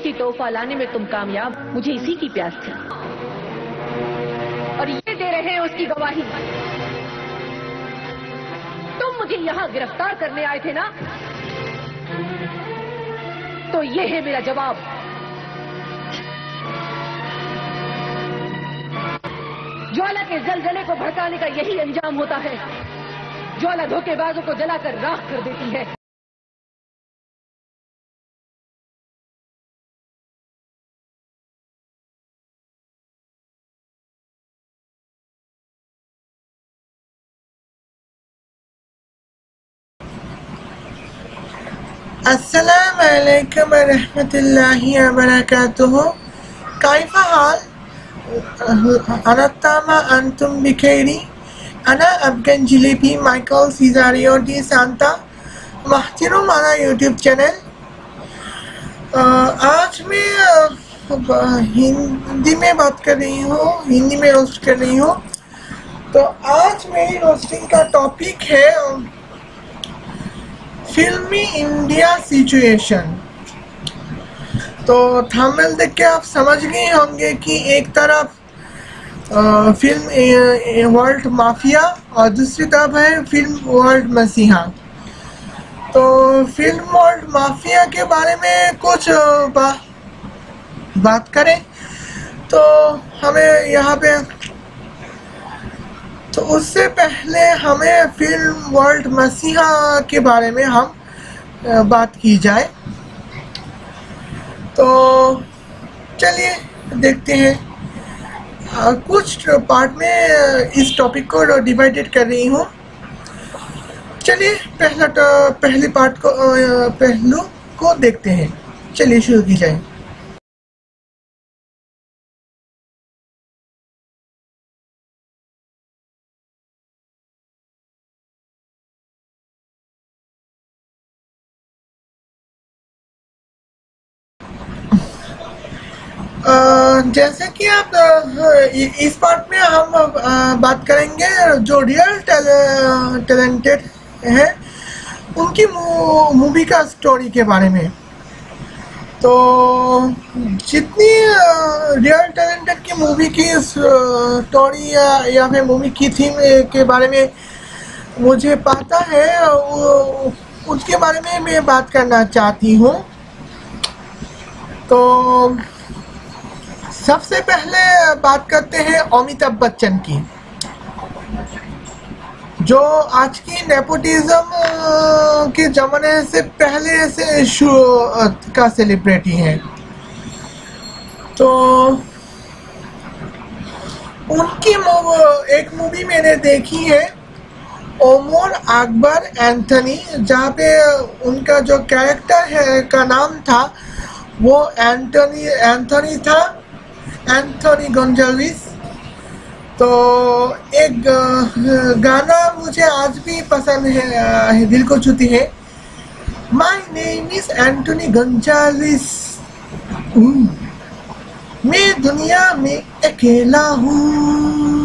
कीमती तोहफा लाने में तुम कामयाब, मुझे इसी की प्यास थी और ये दे रहे हैं उसकी गवाही। तुम मुझे यहाँ गिरफ्तार करने आए थे ना, तो ये है मेरा जवाब। ज्वाला के जलजले को भड़काने का यही अंजाम होता है। ज्वाला धोखेबाजों को जलाकर राख कर देती है। अस्सलामु अलैकुम वरहमतुल्लाहि वबरकातुहू। कैफा हाल? अना तामा अंतुम बिखैरी। अना अफगान जिलेबी माइकल सीजारियो डी सांता। महतरम माना यूट्यूब चैनल। आज मैं हिंदी में बात कर रही हूँ, हिंदी में रोस्ट कर रही हूँ। तो आज मेरी रोस्टिंग का टॉपिक है फिल्मी इंडिया सिचुएशन। तो थंबनेल देख के आप समझ गए होंगे कि एक तरफ फिल्म वर्ल्ड माफिया और दूसरी तरफ है फिल्म वर्ल्ड मसीहा। तो फिल्म वर्ल्ड माफिया के बारे में कुछ बात करें तो हमें यहाँ पे, तो उससे पहले हमें फिल्म वर्ल्ड मसीहा के बारे में हम बात की जाए। तो चलिए देखते हैं। कुछ पार्ट में इस टॉपिक को डिवाइडेड कर रही हूँ। चलिए पहले पार्ट को पहलू को देखते हैं। चलिए शुरू की जाए। जैसे कि आप इस पार्ट में हम बात करेंगे जो रियल टैलेंटेड है उनकी मूवी का स्टोरी के बारे में। तो जितनी रियल टैलेंटेड की मूवी की स्टोरी या फिर मूवी की थीम के बारे में मुझे पता है उसके बारे में मैं बात करना चाहती हूँ। तो सबसे पहले बात करते हैं अमिताभ बच्चन की, जो आज की नेपोटिज्म के जमाने से पहले से का सेलिब्रिटी है। तो उनकी एक मूवी मैंने देखी है ओमर अकबर एंथनी, जहाँ पे उनका जो कैरेक्टर है का नाम था वो एंथनी था, एंथनी गोंजाल्विस। तो एक गाना मुझे आज भी पसंद है, दिल को छूती है। My name is Anthony Gonsalves, मैं दुनिया में अकेला हूँ,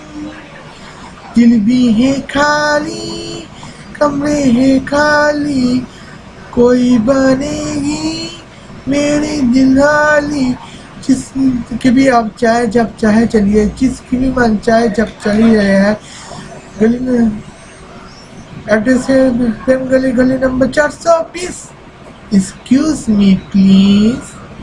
दिल भी है खाली, कमरे है खाली, कोई बनेगी मेरी दिलहाली, जिसकी भी आप चाहे जब चाहे चलिए, जिसकी भी मन चाहे जब चली जाए। गली में एड्रेस है प्रेम गली, गली नंबर 420। Excuse me please.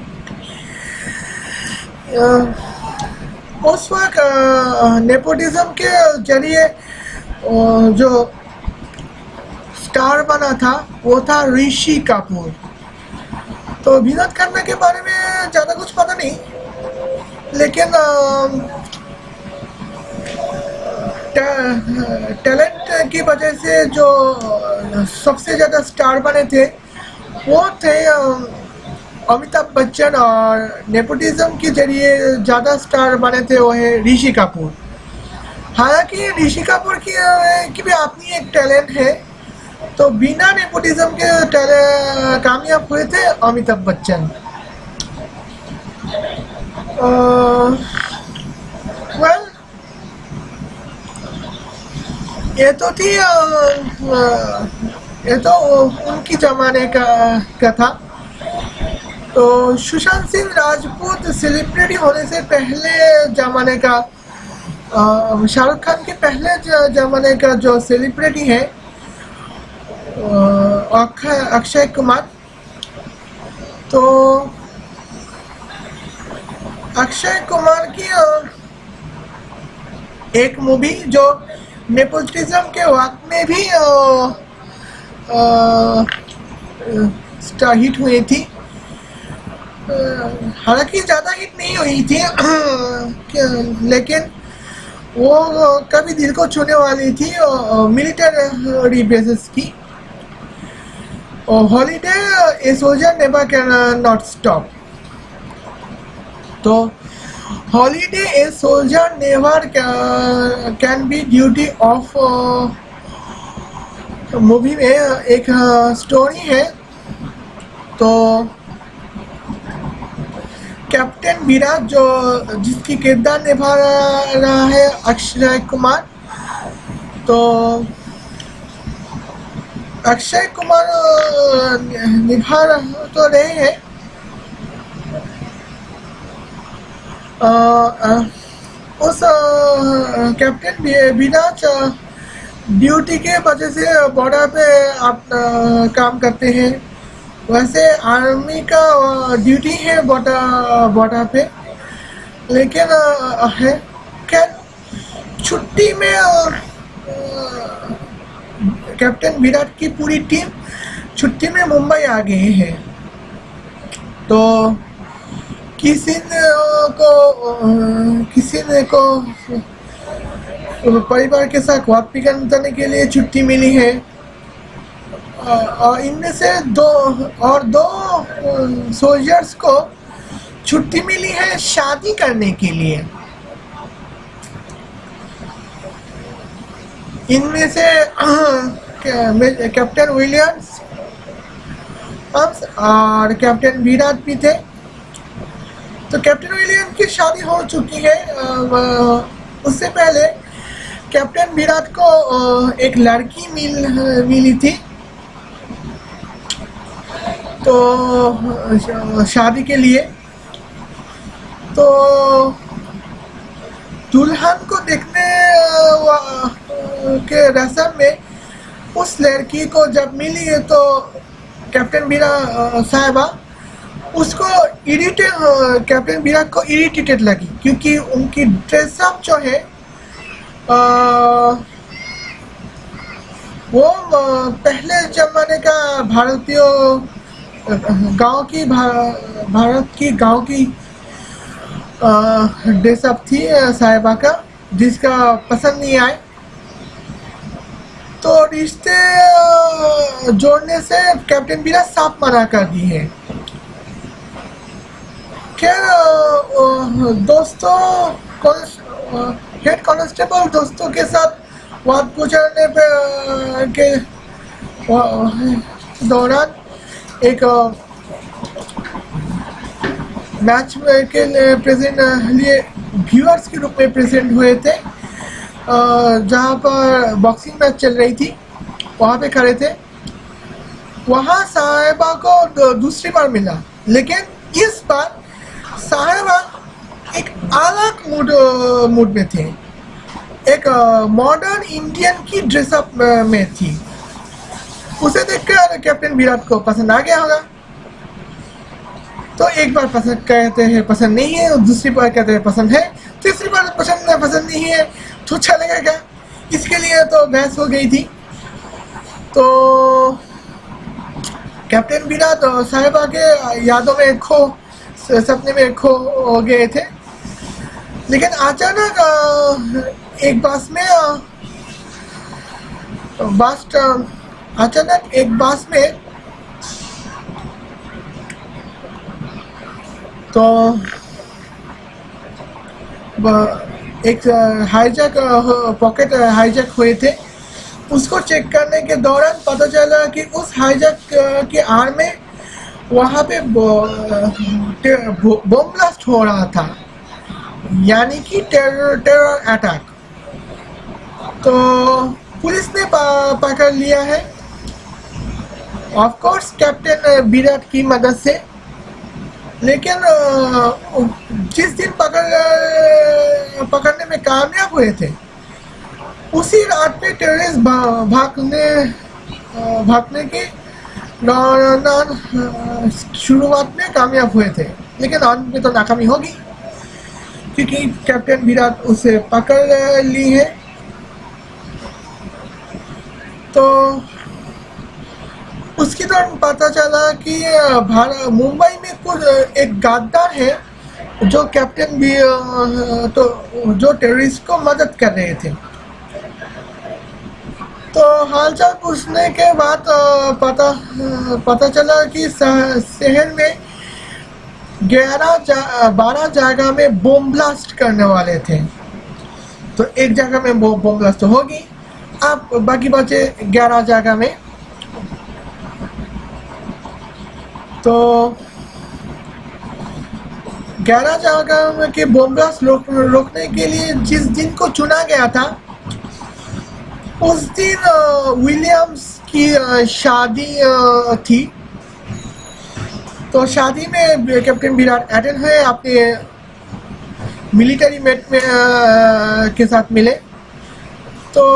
उस वक्त नेपोटिज्म के जरिए जो स्टार बना था वो था ऋषि कपूर। तो विनोद खन्ना के बारे में ज़्यादा कुछ पता नहीं, लेकिन टैलेंट की वजह से जो सबसे ज़्यादा स्टार बने थे वो थे अमिताभ बच्चन, और नेपोटिज्म के जरिए ज़्यादा स्टार बने थे वो है ऋषि कपूर। हालांकि ऋषि कपूर की भी अपनी एक टैलेंट है, तो बिना नेपोटिज्म के कामयाब हुए थे अमिताभ बच्चन। वेल ये तो थी ये तो उनकी जमाने का था। तो सुशांत सिंह राजपूत सेलिब्रिटी होने से पहले जमाने का शाहरुख खान के पहले जमाने का जो सेलिब्रिटी है अक्षय कुमार। तो अक्षय कुमार की एक मूवी जो नेपोटिज्म के वक्त में भी स्टार हिट हुई थी, हालांकि ज़्यादा हिट नहीं हुई थी लेकिन वो कभी दिल को छूने वाली थी, मिलिटरी बेसिस की। Holiday a soldier never can not stop. तो holiday a soldier never can be duty off movie में एक स्टोरी है। तो कैप्टन विराट जो जिसकी किरदार निभा रहा है अक्षय कुमार, तो अक्षय कुमार निभा तो रहे हैं उस कैप्टन विराट ड्यूटी के वजह से बॉर्डर पे आप काम करते हैं। वैसे आर्मी का ड्यूटी है बॉर्डर पे, लेकिन है खैर छुट्टी में कैप्टन विराट की पूरी टीम छुट्टी में मुंबई आ गए हैं। तो किसी ने को परिवार के साथ वापस जाने के लिए छुट्टी मिली है, और इनमें से दो सोल्जर्स को छुट्टी मिली है शादी करने के लिए। इनमें से कैप्टन विलियम्स और कैप्टन विराट भी थे। तो कैप्टन विलियम्स की शादी हो चुकी है। उससे पहले कैप्टन विराट को एक लड़की मिली थी, तो शादी के लिए। तो दुल्हन को देखने के रस्म में उस लड़की को जब मिली है, तो कैप्टन विराट साहिबा उसको कैप्टन विराट को इरिटेटेड लगी, क्योंकि उनकी ड्रेसअप जो है वो पहले जमाने का भारतीय भारत की गांव की ड्रेसअप थी साहिबा का, जिसका पसंद नहीं आए। तो रिश्ते जोड़ने से कैप्टन विराट साफ मना कर दी है। खैर दोस्तों हेड कांस्टेबल दोस्तों के साथ बात गुजरने के दौरान एक मैच के लिए व्यूअर्स के रूप में प्रेजेंट हुए थे, जहां पर बॉक्सिंग मैच चल रही थी, वहां पे खड़े थे। वहां साहिबा को दूसरी बार मिला, लेकिन इस बार साहिबा एक अलग मूड में थे, एक मॉडर्न इंडियन की ड्रेसअप में थी। उसे देखकर कैप्टन विराट को पसंद आ गया होगा। तो एक बार पसंद कहते हैं पसंद नहीं है, और दूसरी बार कहते हैं पसंद है, तीसरी बार पसंद नहीं है, तो चलेगा क्या? इसके लिए तो बहस हो गई थी। तो कैप्टन विराट साहिबा के यादों में सपने में खो गए थे। लेकिन अचानक एक बास में तो एक पॉकेट हाईजैक हुए थे। उसको चेक करने के दौरान पता चला कि उस हाईजैक के आड़ में वहाँ पे बम ब्लास्ट हो रहा था, यानी कि टेरर अटैक। तो पुलिस ने पकड़ लिया है, ऑफ कोर्स कैप्टन विराट की मदद से। लेकिन जिस दिन पकड़ने में कामयाब हुए थे, उसी रात में टेररिस्ट भागने की शुरुआत में कामयाब हुए थे, लेकिन अंत में तो नाकामी होगी क्योंकि कैप्टन विराट उसे पकड़ ली है। तो उसके दौरान पता चला कि मुंबई में कुछ एक गद्दार है जो कैप्टन भी जो टेररिस्ट को मदद कर रहे थे। तो हालचाल पूछने के बाद पता चला कि शहर में 12 जगह में बम ब्लास्ट करने वाले थे। तो एक जगह में बम ब्लास्ट तो होगी, अब बाकी बचे 11 जगह में। तो 11 जगह के बम ब्लास्ट रोकने के लिए जिस दिन को चुना गया था, उस दिन विलियम्स की शादी थी। तो शादी में कैप्टन विराट अटेंड हुए, अपने मिलिट्री मेट में के साथ मिले। तो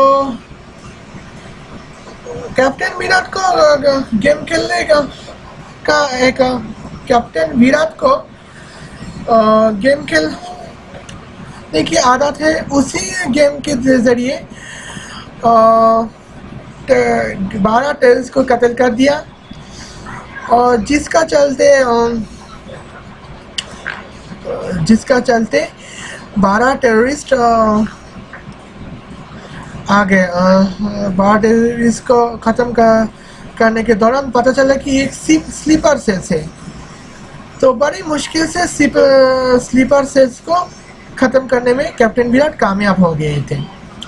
कैप्टन विराट को गेम खेलने का एक कैप्टन विराट को गेम खेलने की आदत है। उसी गेम के जरिए 12 टेररिस्ट को कत्ल कर दिया, और जिसका चलते 12 टेररिस्ट आ गए। 12 टेररिस्ट को ख़त्म करने के दौरान पता चला कि एक स्लीपर सेल्स है। तो बड़ी मुश्किल से स्लीपर सेल्स को ख़त्म करने में कैप्टन विराट कामयाब हो गए थे।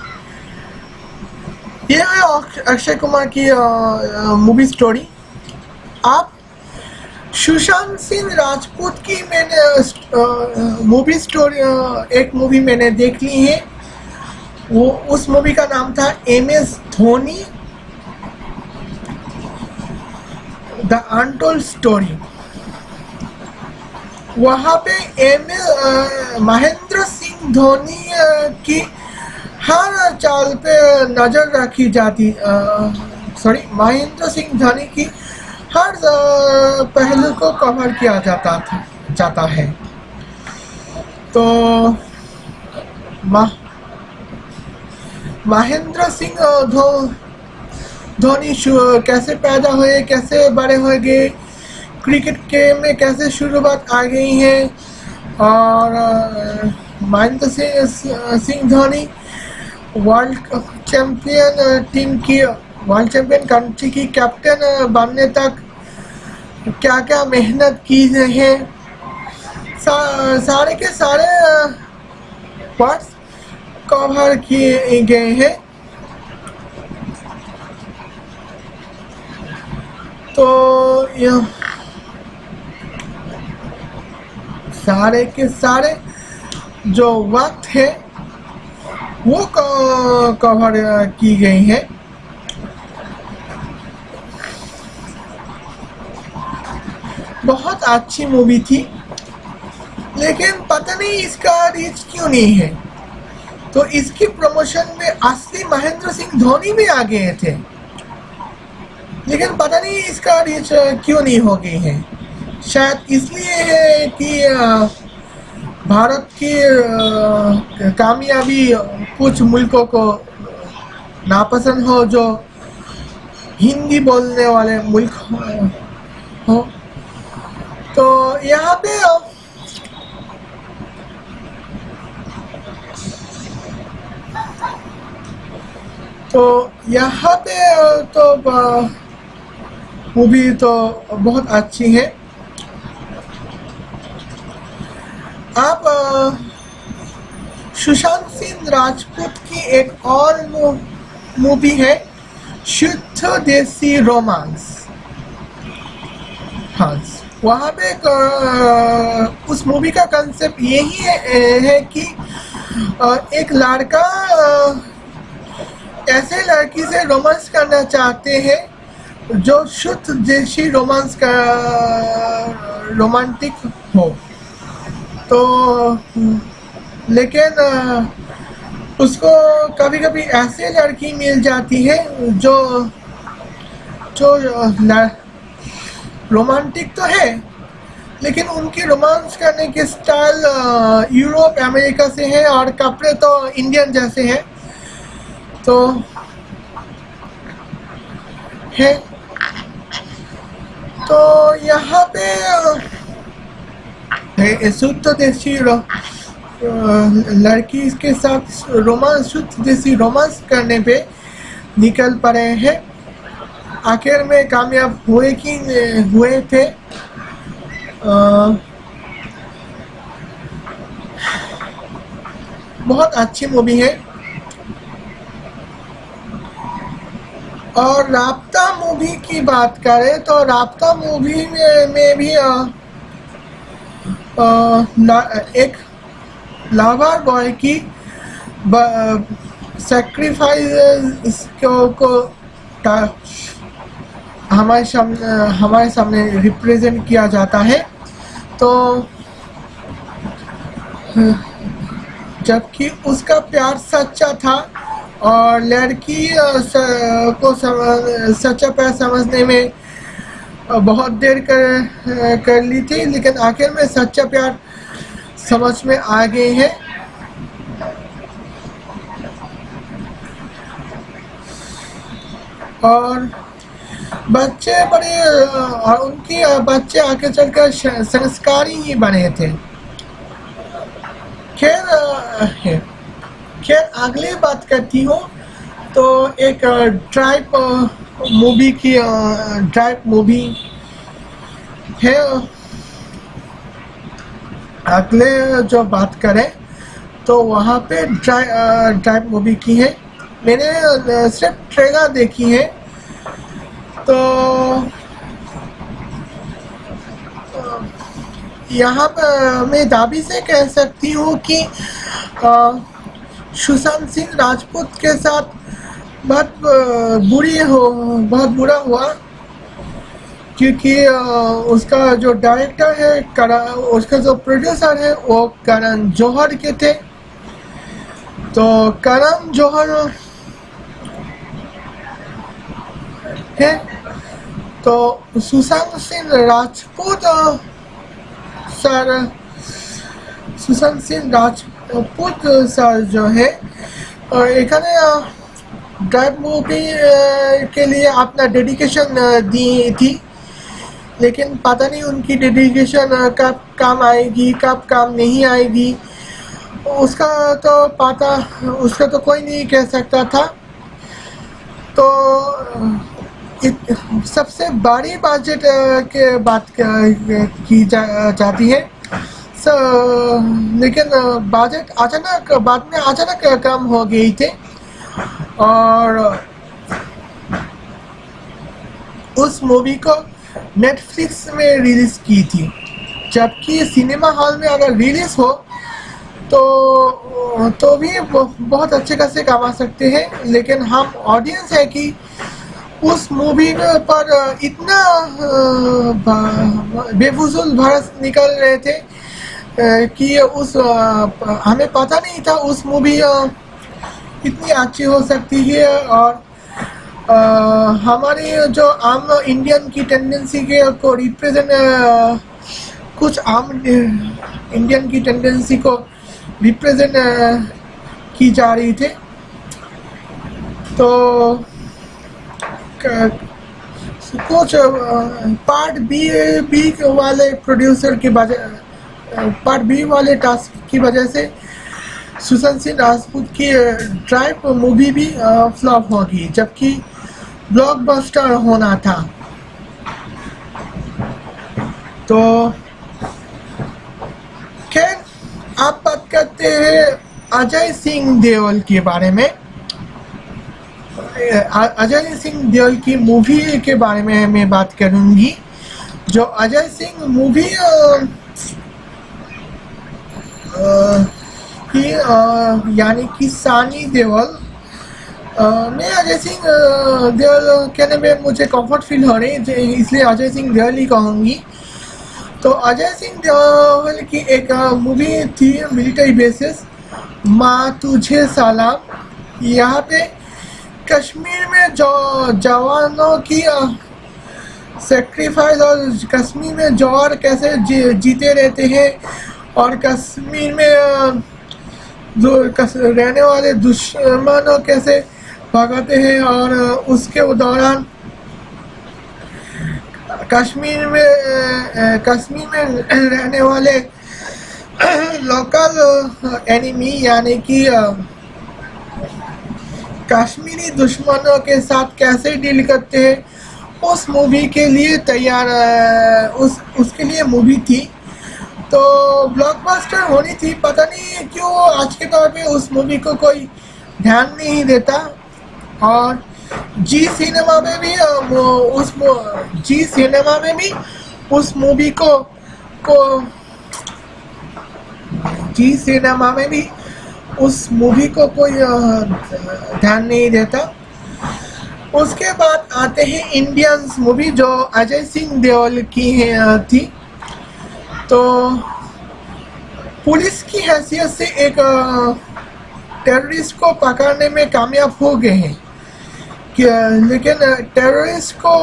ये है अक्षय कुमार की मूवी स्टोरी। आप सुशांत सिंह राजपूत की मैंने मूवी स्टोरी एक मूवी मैंने देख ली है। वो उस मूवी का नाम था MS Dhoni the untold story. वहाँ पे महेंद्र सिंह धोनी की हर चाल पे नजर रखी जाती, महेंद्र सिंह धोनी की हर पहलू को कवर किया जाता है। तो महेंद्र सिंह धोनी कैसे पैदा हुए, कैसे बड़े हो गए, क्रिकेट के में कैसे शुरुआत आ गई है, और Mahendra Singh Dhoni world champion team की, वर्ल्ड चैंपियन कंट्री की कैप्टन बनने तक क्या क्या मेहनत की है, सारे के सारे पार्ट्स कवर किए गए हैं। तो यह सारे के सारे जो वक्त है वो कवर की गई है। बहुत अच्छी मूवी थी, लेकिन पता नहीं इसका रीच क्यों नहीं है। तो इसकी प्रमोशन में असली महेंद्र सिंह धोनी भी आ गए थे, लेकिन पता नहीं इसका रीच क्यों नहीं हो गई है। शायद इसलिए है कि भारत की कामयाबी कुछ मुल्कों को नापसंद हो, जो हिंदी बोलने वाले मुल्क हो। तो यहाँ पे तो मूवी तो बहुत अच्छी है। आप सुशांत सिंह राजपूत की एक और मूवी है शुद्ध देसी रोमांस। हाँ, वहाँ पे उस मूवी का कंसेप्ट यही है कि एक लड़का ऐसे लड़की से रोमांस करना चाहते हैं जो शुद्ध देसी रोमांस का रोमांटिक हो। तो लेकिन उसको कभी कभी ऐसी लड़की मिल जाती है जो जो रोमांटिक तो है, लेकिन उनकी रोमांस करने के स्टाइल यूरोप अमेरिका से है और कपड़े तो इंडियन जैसे हैं। तो है तो यहाँ पे शुद्ध देसी लड़की के साथ रोमांस, शुद्ध देसी रोमांस करने पे निकल पड़े हैं। आखिर में कामयाब हुए थे। बहुत अच्छी मूवी है। और राब्ता मूवी की बात करें तो राब्ता मूवी में भी एक लावर बॉय की सैक्रिफाइस को हमारे सामने रिप्रेजेंट किया जाता है। तो जबकि उसका प्यार सच्चा था और लड़की को सच्चा प्यार समझने में बहुत देर कर ली थी, लेकिन आखिर में सच्चा प्यार समझ में आ गए हैं। और बच्चे बड़े और उनके बच्चे आगे चलकर संस्कारी ही बने थे। खैर अगली बात करती हूँ तो एक ड्राइव मूवी है। अगले जो बात करें तो वहाँ पे ड्राइव मूवी की है। मैंने सिर्फ ट्रेलर देखी है। तो यहाँ पर मैं दावी से कह सकती हूँ कि सुशांत सिंह राजपूत के साथ बहुत बुरा हुआ, क्योंकि उसका जो डायरेक्टर है, उसका जो प्रोड्यूसर है वो करण जौहर के थे। तो करण जौहर है तो सुशांत सिंह राजपूत सर जो है एखाने ड्राइव मूवी के लिए अपना डेडिकेशन दी थी, लेकिन पता नहीं उनकी डेडिकेशन कब काम आएगी कब काम नहीं आएगी, उसका तो कोई नहीं कह सकता था। तो सबसे बड़ी बजट के बात की जाती है, लेकिन बजट बाद में अचानक कम हो गई थी। और उस मूवी को नेटफ्लिक्स में रिलीज की थी, जबकि सिनेमा हॉल में अगर रिलीज हो तो भी बहुत अच्छे खासे कमा सकते हैं। लेकिन हम ऑडियंस है कि उस मूवी पर इतना बेफुजूल भरस निकल रहे थे कि हमें पता नहीं था उस मूवी इतनी अच्छी हो सकती है। और हमारी जो आम इंडियन की टेंडेंसी को रिप्रेजेंट, कुछ आम इंडियन की टेंडेंसी को रिप्रेजेंट की जा रही थी। तो कुछ पार्ट बी वाले प्रोड्यूसर की पार्ट बी वाले टास्क की वजह से सुशांत सिंह राजपूत की ड्राइव मूवी भी फ्लॉप होगी, जबकि ब्लॉकबस्टर होना था। तो खैर आप बात करते हैं अजय सिंह देओल के बारे में। अजय सिंह देओल की मूवी के बारे में मैं बात करूंगी। जो अजय सिंह मूवी की यानी कि सनी देओल, मैं अजय सिंह देओल कहने में मुझे कंफर्ट फील हो रही है, इसलिए अजय सिंह देओल ही कहूँगी। तो अजय सिंह देओल की एक मूवी थी मिलिट्री बेसिस, माँ तुझे सलाम। यहाँ पे कश्मीर में जो जवानों की सेक्रीफाइस और कश्मीर में जौहर कैसे जीते रहते हैं और कश्मीर में रहने वाले दुश्मनों कैसे भगाते हैं, और उसके दौरान कश्मीर में रहने वाले लोकल एनिमी यानी कि कश्मीरी दुश्मनों के साथ कैसे डील करते हैं, उस मूवी के लिए तैयार उसके लिए मूवी थी। तो ब्लॉकबस्टर होनी थी, पता नहीं क्यों आज के दौर पे उस मूवी को कोई ध्यान नहीं देता। और जी सिनेमा में भी उस मूवी को कोई ध्यान नहीं देता। उसके बाद आते हैं इंडियंस मूवी जो अजय सिंह देओल की थी। तो पुलिस की हैसियत से एक टेररिस्ट को पकड़ने में कामयाब हो गए हैं, लेकिन टेररिस्ट को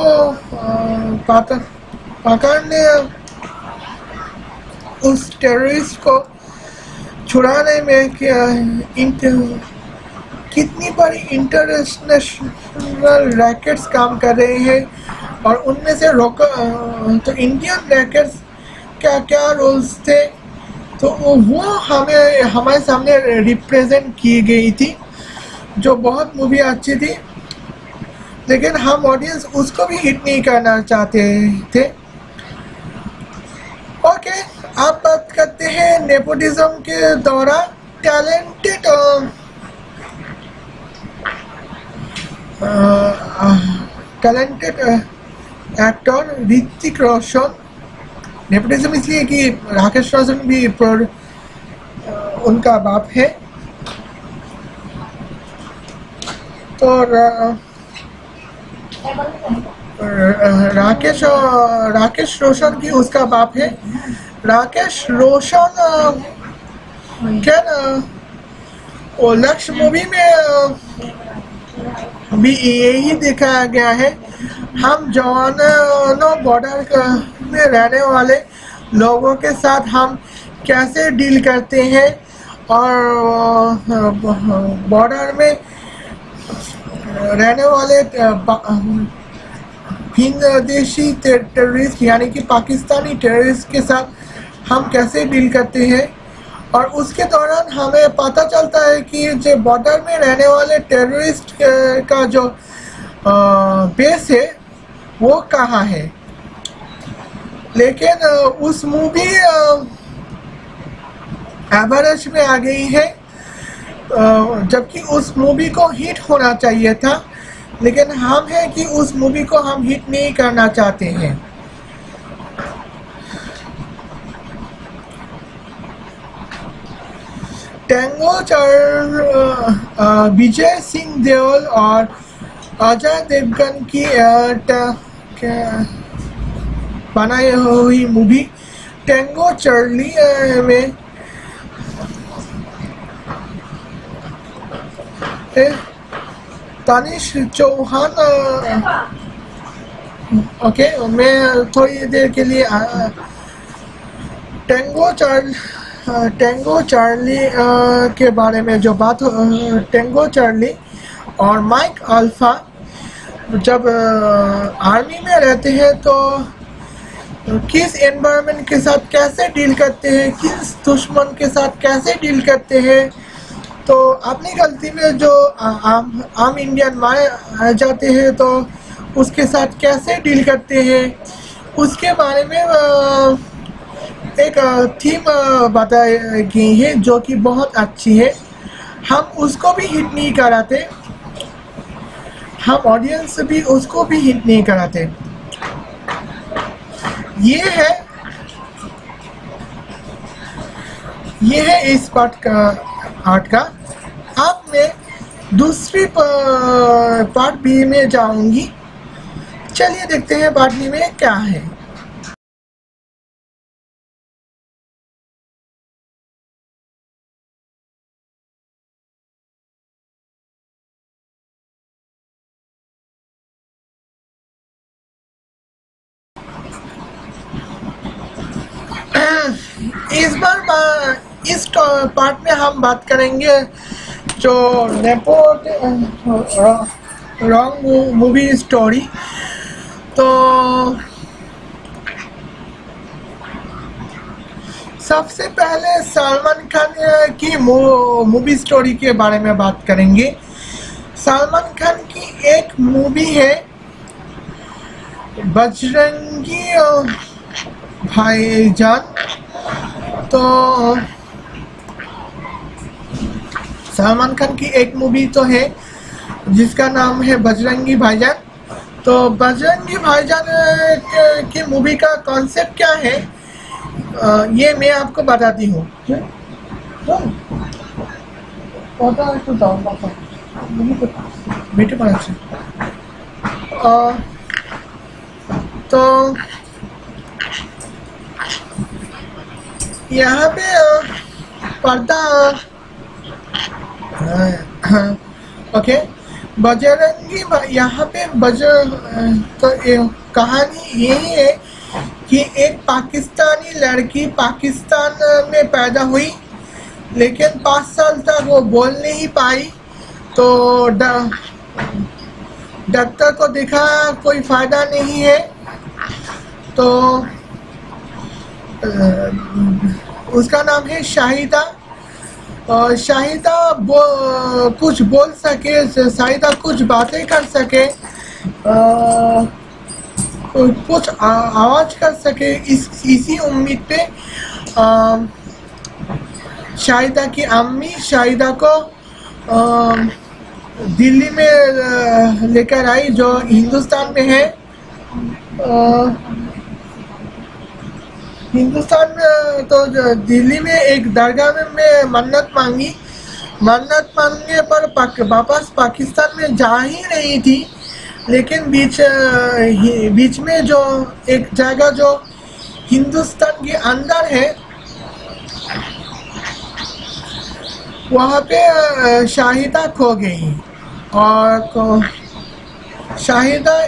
पकड़ने, उस टेररिस्ट को छुड़ाने में कितनी बड़ी इंटरनेशनल रैकेट्स काम कर रहे हैं, और उनमें से तो इंडियन रैकेट्स क्या क्या रोल्स थे, तो वो हमारे सामने रिप्रेजेंट की गई थी, जो बहुत मूवी अच्छी थी, लेकिन हम ऑडियंस उसको भी हिट नहीं करना चाहते थे। ओके, आप बात करते हैं नेपोटिज्म के दौरान talented actor Hrithik Roshan. Nepotism इसलिए कि राकेश रोशन भी उनका बाप है, तो राकेश रोशन की उसका बाप है। राकेश रोशन क्या वो लक्ष्य मूवी में भी यही दिखाया गया है। हम जवानों बॉर्डर में रहने वाले लोगों के साथ हम कैसे डील करते हैं, और बॉर्डर में रहने वाले भिन्न देशी टेररिस्ट यानी कि पाकिस्तानी टेररिस्ट के साथ हम कैसे डील करते हैं। और उसके दौरान हमें पता चलता है कि जो बॉर्डर में रहने वाले टेररिस्ट का जो बेस है वो कहाँ है। लेकिन उस मूवी एवरेज में आ गई है, जबकि उस मूवी को हिट होना चाहिए था, लेकिन हम हैं कि उस मूवी को हम हिट नहीं करना चाहते हैं। टैंगो विजय सिंह देओल और अजय देवगन की बनाई हुई मूवी टैंगो चार्ली में तानिश चौहान। ओके, मैं थोड़ी देर के लिए टैंगो चार्ली के बारे में जो बात टैंगो चार्ली और माइक अल्फा जब आर्मी में रहते हैं तो किस एनवायरनमेंट के साथ कैसे डील करते हैं, किस दुश्मन के साथ कैसे डील करते हैं। तो अपनी गलती में जो आम इंडियन मारे जाते हैं तो उसके साथ कैसे डील करते हैं, उसके बारे में एक थीम बताई गई है जो कि बहुत अच्छी है। हम उसको भी हिट नहीं कराते, हम ऑडियंस भी उसको भी हिट नहीं कराते। ये है इस पार्ट का। अब मैं दूसरी पार्ट बी में जाऊंगी। चलिए देखते हैं पार्ट बी में क्या है। इस बार इस पार्ट में हम बात करेंगे जो रॉन्ग मूवी स्टोरी। तो सबसे पहले सलमान खान की मूवी स्टोरी के बारे में बात करेंगे। सलमान खान की एक मूवी है बजरंगी भाईजान। तो सलमान खान की एक मूवी तो है जिसका नाम है बजरंगी भाईजान। तो बजरंगी भाईजान की मूवी का कॉन्सेप्ट क्या है ये मैं आपको बताती हूँ। तो यहाँ पे पर्दा ओके बजरंगी यहाँ पे तो कहानी यही है कि एक पाकिस्तानी लड़की पाकिस्तान में पैदा हुई, लेकिन 5 साल तक वो बोल नहीं पाई। तो डॉक्टर को देखा कोई फायदा नहीं है, तो उसका नाम है शाहिदा। और शाहिदा कुछ बोल सके, शाहिदा कुछ बातें कर सके, कुछ आवाज कर सके। इसी उम्मीद पे शाहिदा की अम्मी शाहिदा को दिल्ली में लेकर आई जो हिंदुस्तान में है। हिंदुस्तान में तो दिल्ली में एक दरगाह में मन्नत मांगी। मन्नत मांगने पर वापस पाकिस्तान में जा ही रही थी, लेकिन बीच में जो एक जगह जो हिंदुस्तान के अंदर है वहाँ पे शाहिदा खो गई। और शाहिदा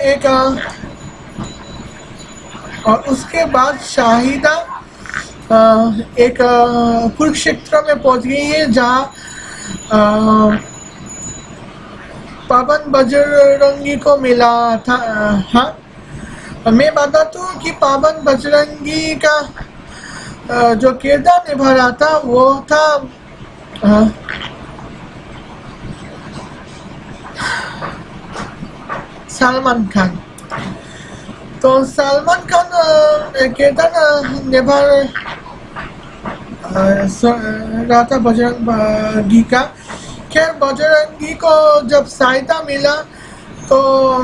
और उसके बाद शाहिदा एक कुरुक्षेत्र में पहुंच गई है जहाँ पावन बजरंगी को मिला था। हाँ मैं बताता हूँ कि पावन बजरंगी का जो किरदार निभा रहा था वो था सलमान खान। तो सलमान खान किरदार निभा रहा था बजरंगी का। खैर बजरंगी को जब सहायता मिला तो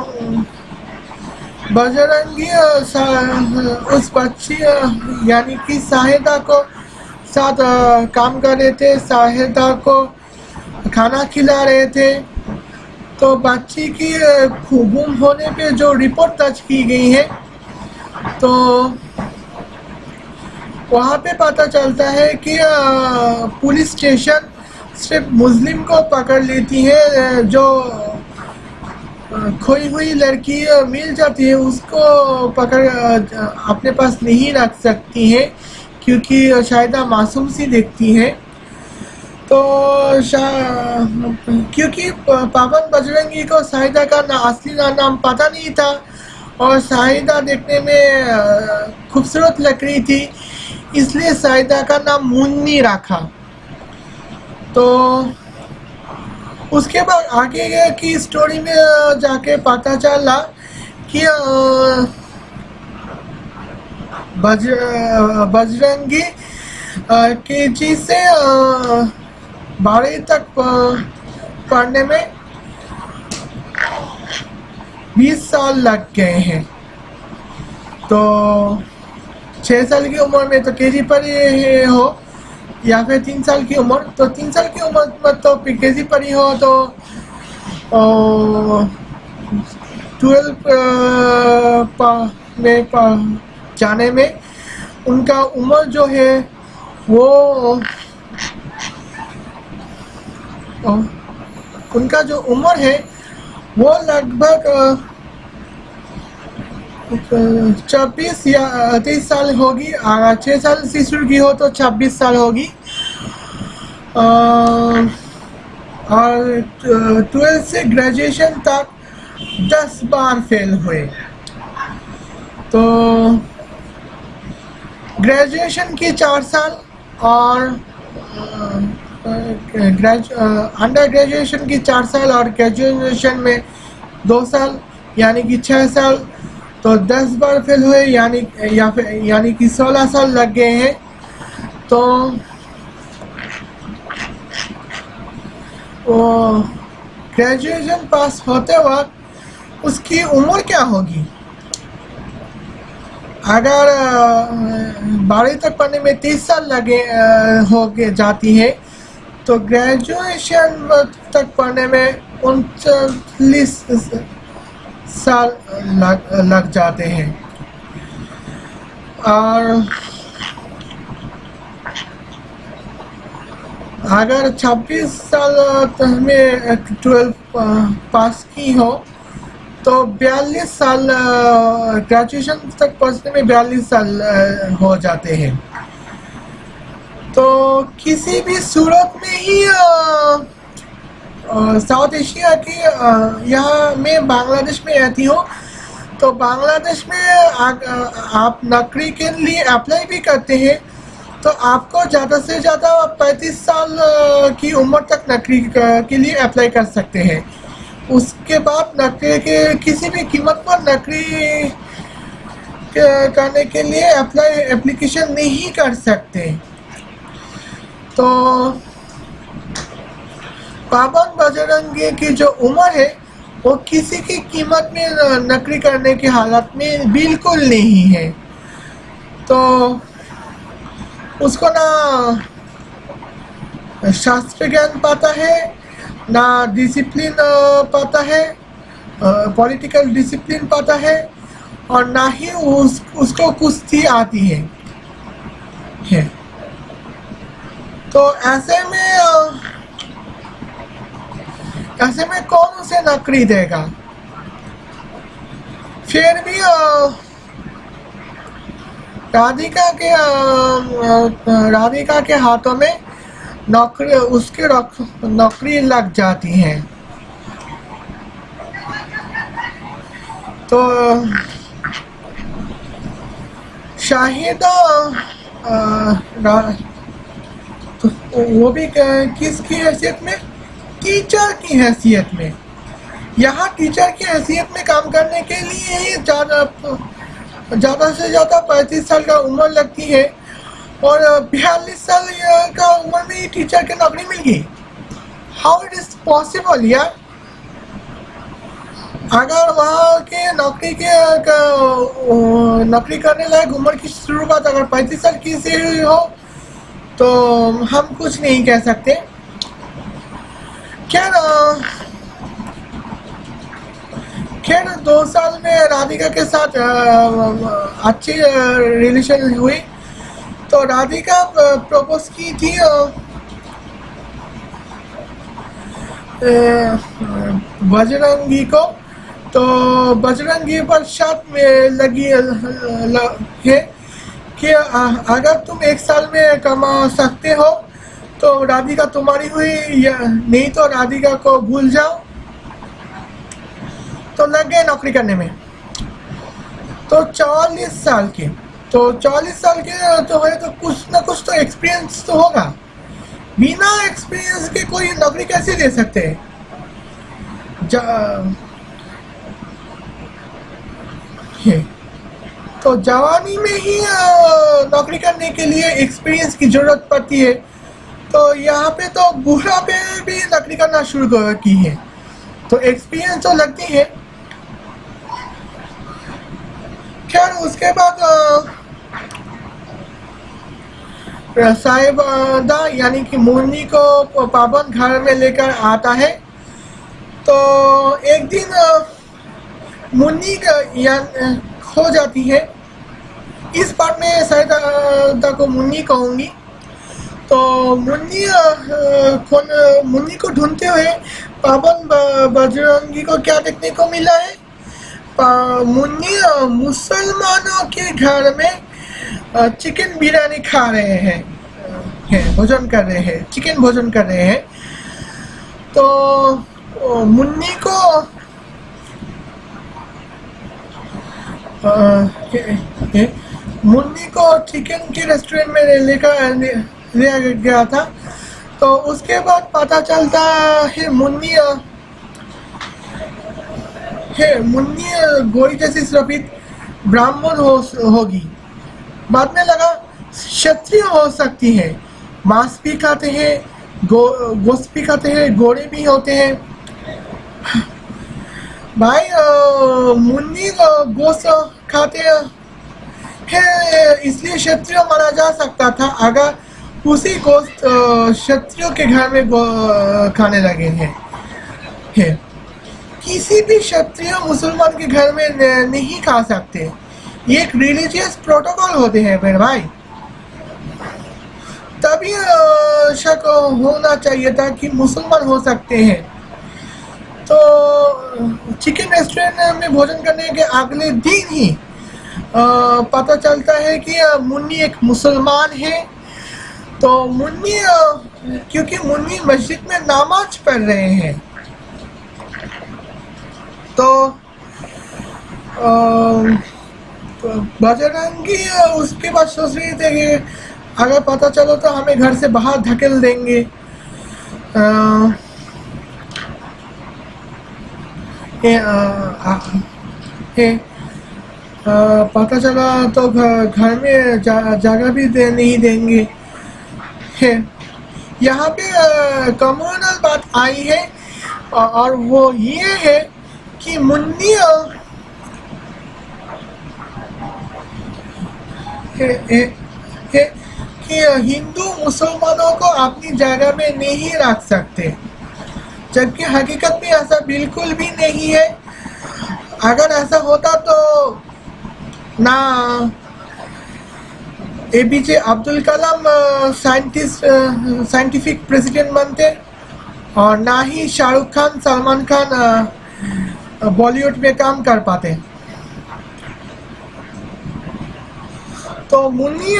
बजरंगी उस बच्ची यानी कि शाहिदा को साथ काम कर रहे थे, शाहिदा को खाना खिला रहे थे। तो बच्ची की गुम होने पे जो रिपोर्ट दर्ज की गई है तो वहाँ पे पता चलता है कि पुलिस स्टेशन सिर्फ मुस्लिम को पकड़ लेती है। जो खोई हुई लड़की मिल जाती है उसको पकड़ अपने पास नहीं रख सकती है क्योंकि शायद मासूम सी दिखती है। तो क्योंकि पावन बजरंगी को शाहिदा का असली नाम पता नहीं था और शाहिदा देखने में खूबसूरत लग रही थी, इसलिए शाहिदा का नाम मुन्नी रखा। तो उसके बाद आगे की स्टोरी में जाके पता चला कि बजरंगी केजी से 12वीं तक पढ़ने में 20 साल लग गए हैं। तो 6 साल की उम्र में तो केजी पर ही हो या फिर 3 साल की उम्र, तो 3 साल की उम्र में तो केजी पर ही हो तो 12 में जाने में उनका उम्र जो है वो उनका जो उम्र है वो लगभग 26 या 30 साल होगी। अगर 6 साल से शुरू की हो तो 26 साल होगी। और 12 से ग्रेजुएशन तक 10 बार फेल हुए। तो ग्रेजुएशन की 4 साल और अंडर ग्रेजुएशन की 4 साल और ग्रेजुएशन में 2 साल यानी कि 6 साल। तो 10 बार फेल हुए यानी कि 16 साल लग गए हैं। तो वो ग्रेजुएशन पास होते वक्त उसकी उम्र क्या होगी? अगर 12वीं तक पढ़ने में 30 साल लगे हो जाती है तो ग्रेजुएशन तक पढ़ने में 39 साल लग जाते हैं। और अगर 26 साल में 12 पास की हो तो 42 साल ग्रेजुएशन तक पहुंचने में 42 साल हो जाते हैं। तो किसी भी सूरत में ही साउथ एशिया की यहाँ मैं बांग्लादेश में रहती हूँ। तो बांग्लादेश में आप नौकरी के लिए अप्लाई भी करते हैं तो आपको ज़्यादा से ज़्यादा 35 साल की उम्र तक नौकरी के लिए अप्लाई कर सकते हैं। उसके बाद नौकरी के किसी भी कीमत पर नौकरी करने के लिए एप्लीकेशन नहीं कर सकते। तो पाबंद बजरंगी की जो उम्र है वो किसी की कीमत में नौकरी करने की हालत में बिल्कुल नहीं है। तो उसको ना शास्त्र ज्ञान पता है, ना डिसिप्लिन पता है, पॉलिटिकल डिसिप्लिन पता है, और ना ही उसको कुश्ती आती है। तो ऐसे में कौन उसे नौकरी देगा? फिर भी राधिका के हाथों में नौकरी लग जाती है। तो शाहिदा तो वो भी किसकी हैसियत में? टीचर की हैसियत में। यहाँ टीचर की हैसियत में काम करने के लिए ही ज़्यादा से ज़्यादा 35 साल का उम्र लगती है और 42 साल का उम्र में ही टीचर की नौकरी मिल गई। हाउ इट इज पॉसिबल यार? अगर वहाँ के नौकरी करने लायक उम्र की शुरुआत अगर 35 साल की से हो तो हम कुछ नहीं कह सकते। खैर 2 साल में राधिका के साथ अच्छी रिलेशन हुई। तो राधिका प्रपोज की थी बजरंगी को। तो बजरंगी पर शर्त में लगी है कि अगर तुम 1 साल में कमा सकते हो तो राधिका तुम्हारी हुई, या नहीं तो राधिका को भूल जाओ। तो लग गए नौकरी करने में। तो 44 साल के तो है तो कुछ ना कुछ तो एक्सपीरियंस तो होगा। बिना एक्सपीरियंस के कोई नौकरी कैसे दे सकते हैं? तो जवानी में ही नौकरी करने के लिए एक्सपीरियंस की जरूरत पड़ती है। तो यहाँ पे तो बूढ़ा पे भी नौकरी करना शुरू की है तो एक्सपीरियंस तो लगती है। खैर उसके बाद साहिबदा यानी कि मुन्नी को पाबंद घर में लेकर आता है। तो एक दिन मुन्नी खो जाती है। इस पार्ट में साहिबदा को मुन्नी कहूँगी। तो मुन्नी को ढूंढते हुए पाबंद बजरंगी को क्या देखने को मिला है? मुन्नी मुसलमानों के घर में चिकन बिरयानी खा रहे हैं, भोजन कर रहे हैं, चिकन भोजन कर रहे हैं। तो मुन्नी को चिकन के रेस्टोरेंट में लिया गया था। तो उसके बाद पता चलता है मुन्नी गोरी जैसी श्रापित ब्राह्मण होगी। बाद में लगा क्षत्रिय हो सकती है, मांस भी खाते हैं, गोश्त भी खाते हैं, घोड़े भी होते हैं। भाई मुन्नी गोश्त खाते हैं इसलिए क्षत्रिय माना जा सकता था। अगर उसी गोश्त क्षत्रियों के घर में खाने लगे हैं। किसी भी क्षत्रिय मुसलमान के घर में नहीं खा सकते, ये एक रिलीजियस प्रोटोकॉल होते हैं मेरे भाई। तभी शक होना चाहिए था कि मुसलमान हो सकते हैं। तो चिकन रेस्टोरेंट में भोजन करने के अगले दिन ही पता चलता है कि मुन्नी एक मुसलमान है। तो मुन्नी क्योंकि मुन्नी मस्जिद में नमाज पढ़ रहे हैं, तो बजरंगी उसके बाद सोच रहे थे कि अगर पता चलो तो हमें घर से बाहर धकेल देंगे। पता चला तो घर में जगह भी नहीं देंगे। यहाँ पे कमर्शियल बात आई है और वो ये है कि मुन्नी कि हिंदू मुसलमानों को अपनी जगह में नहीं रख सकते, जबकि हकीकत में ऐसा बिल्कुल भी नहीं है। अगर ऐसा होता तो ना APJ Abdul Kalam scientific president बनते और ना ही शाहरुख खान सलमान खान बॉलीवुड में काम कर पाते। तो मुन्नी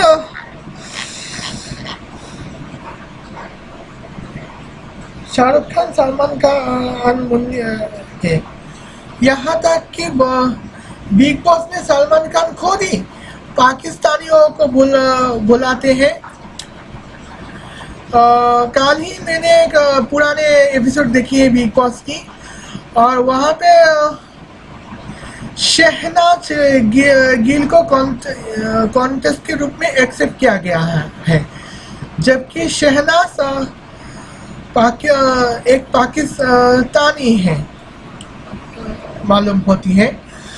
शाहरुख खान सलमान खान मुन्नी है। यहाँ तक कि बिग बॉस में सलमान खान खुद ही पाकिस्तानियों को बुलाते हैं। कल ही मैंने एक पुराने एपिसोड देखी है बिग बॉस की, और वहाँ पे शहनाज गिल को कॉन्टेस्ट के रूप में एक्सेप्ट किया गया है, जबकि शहनाज एक पाकिस्तानी है मालूम होती है।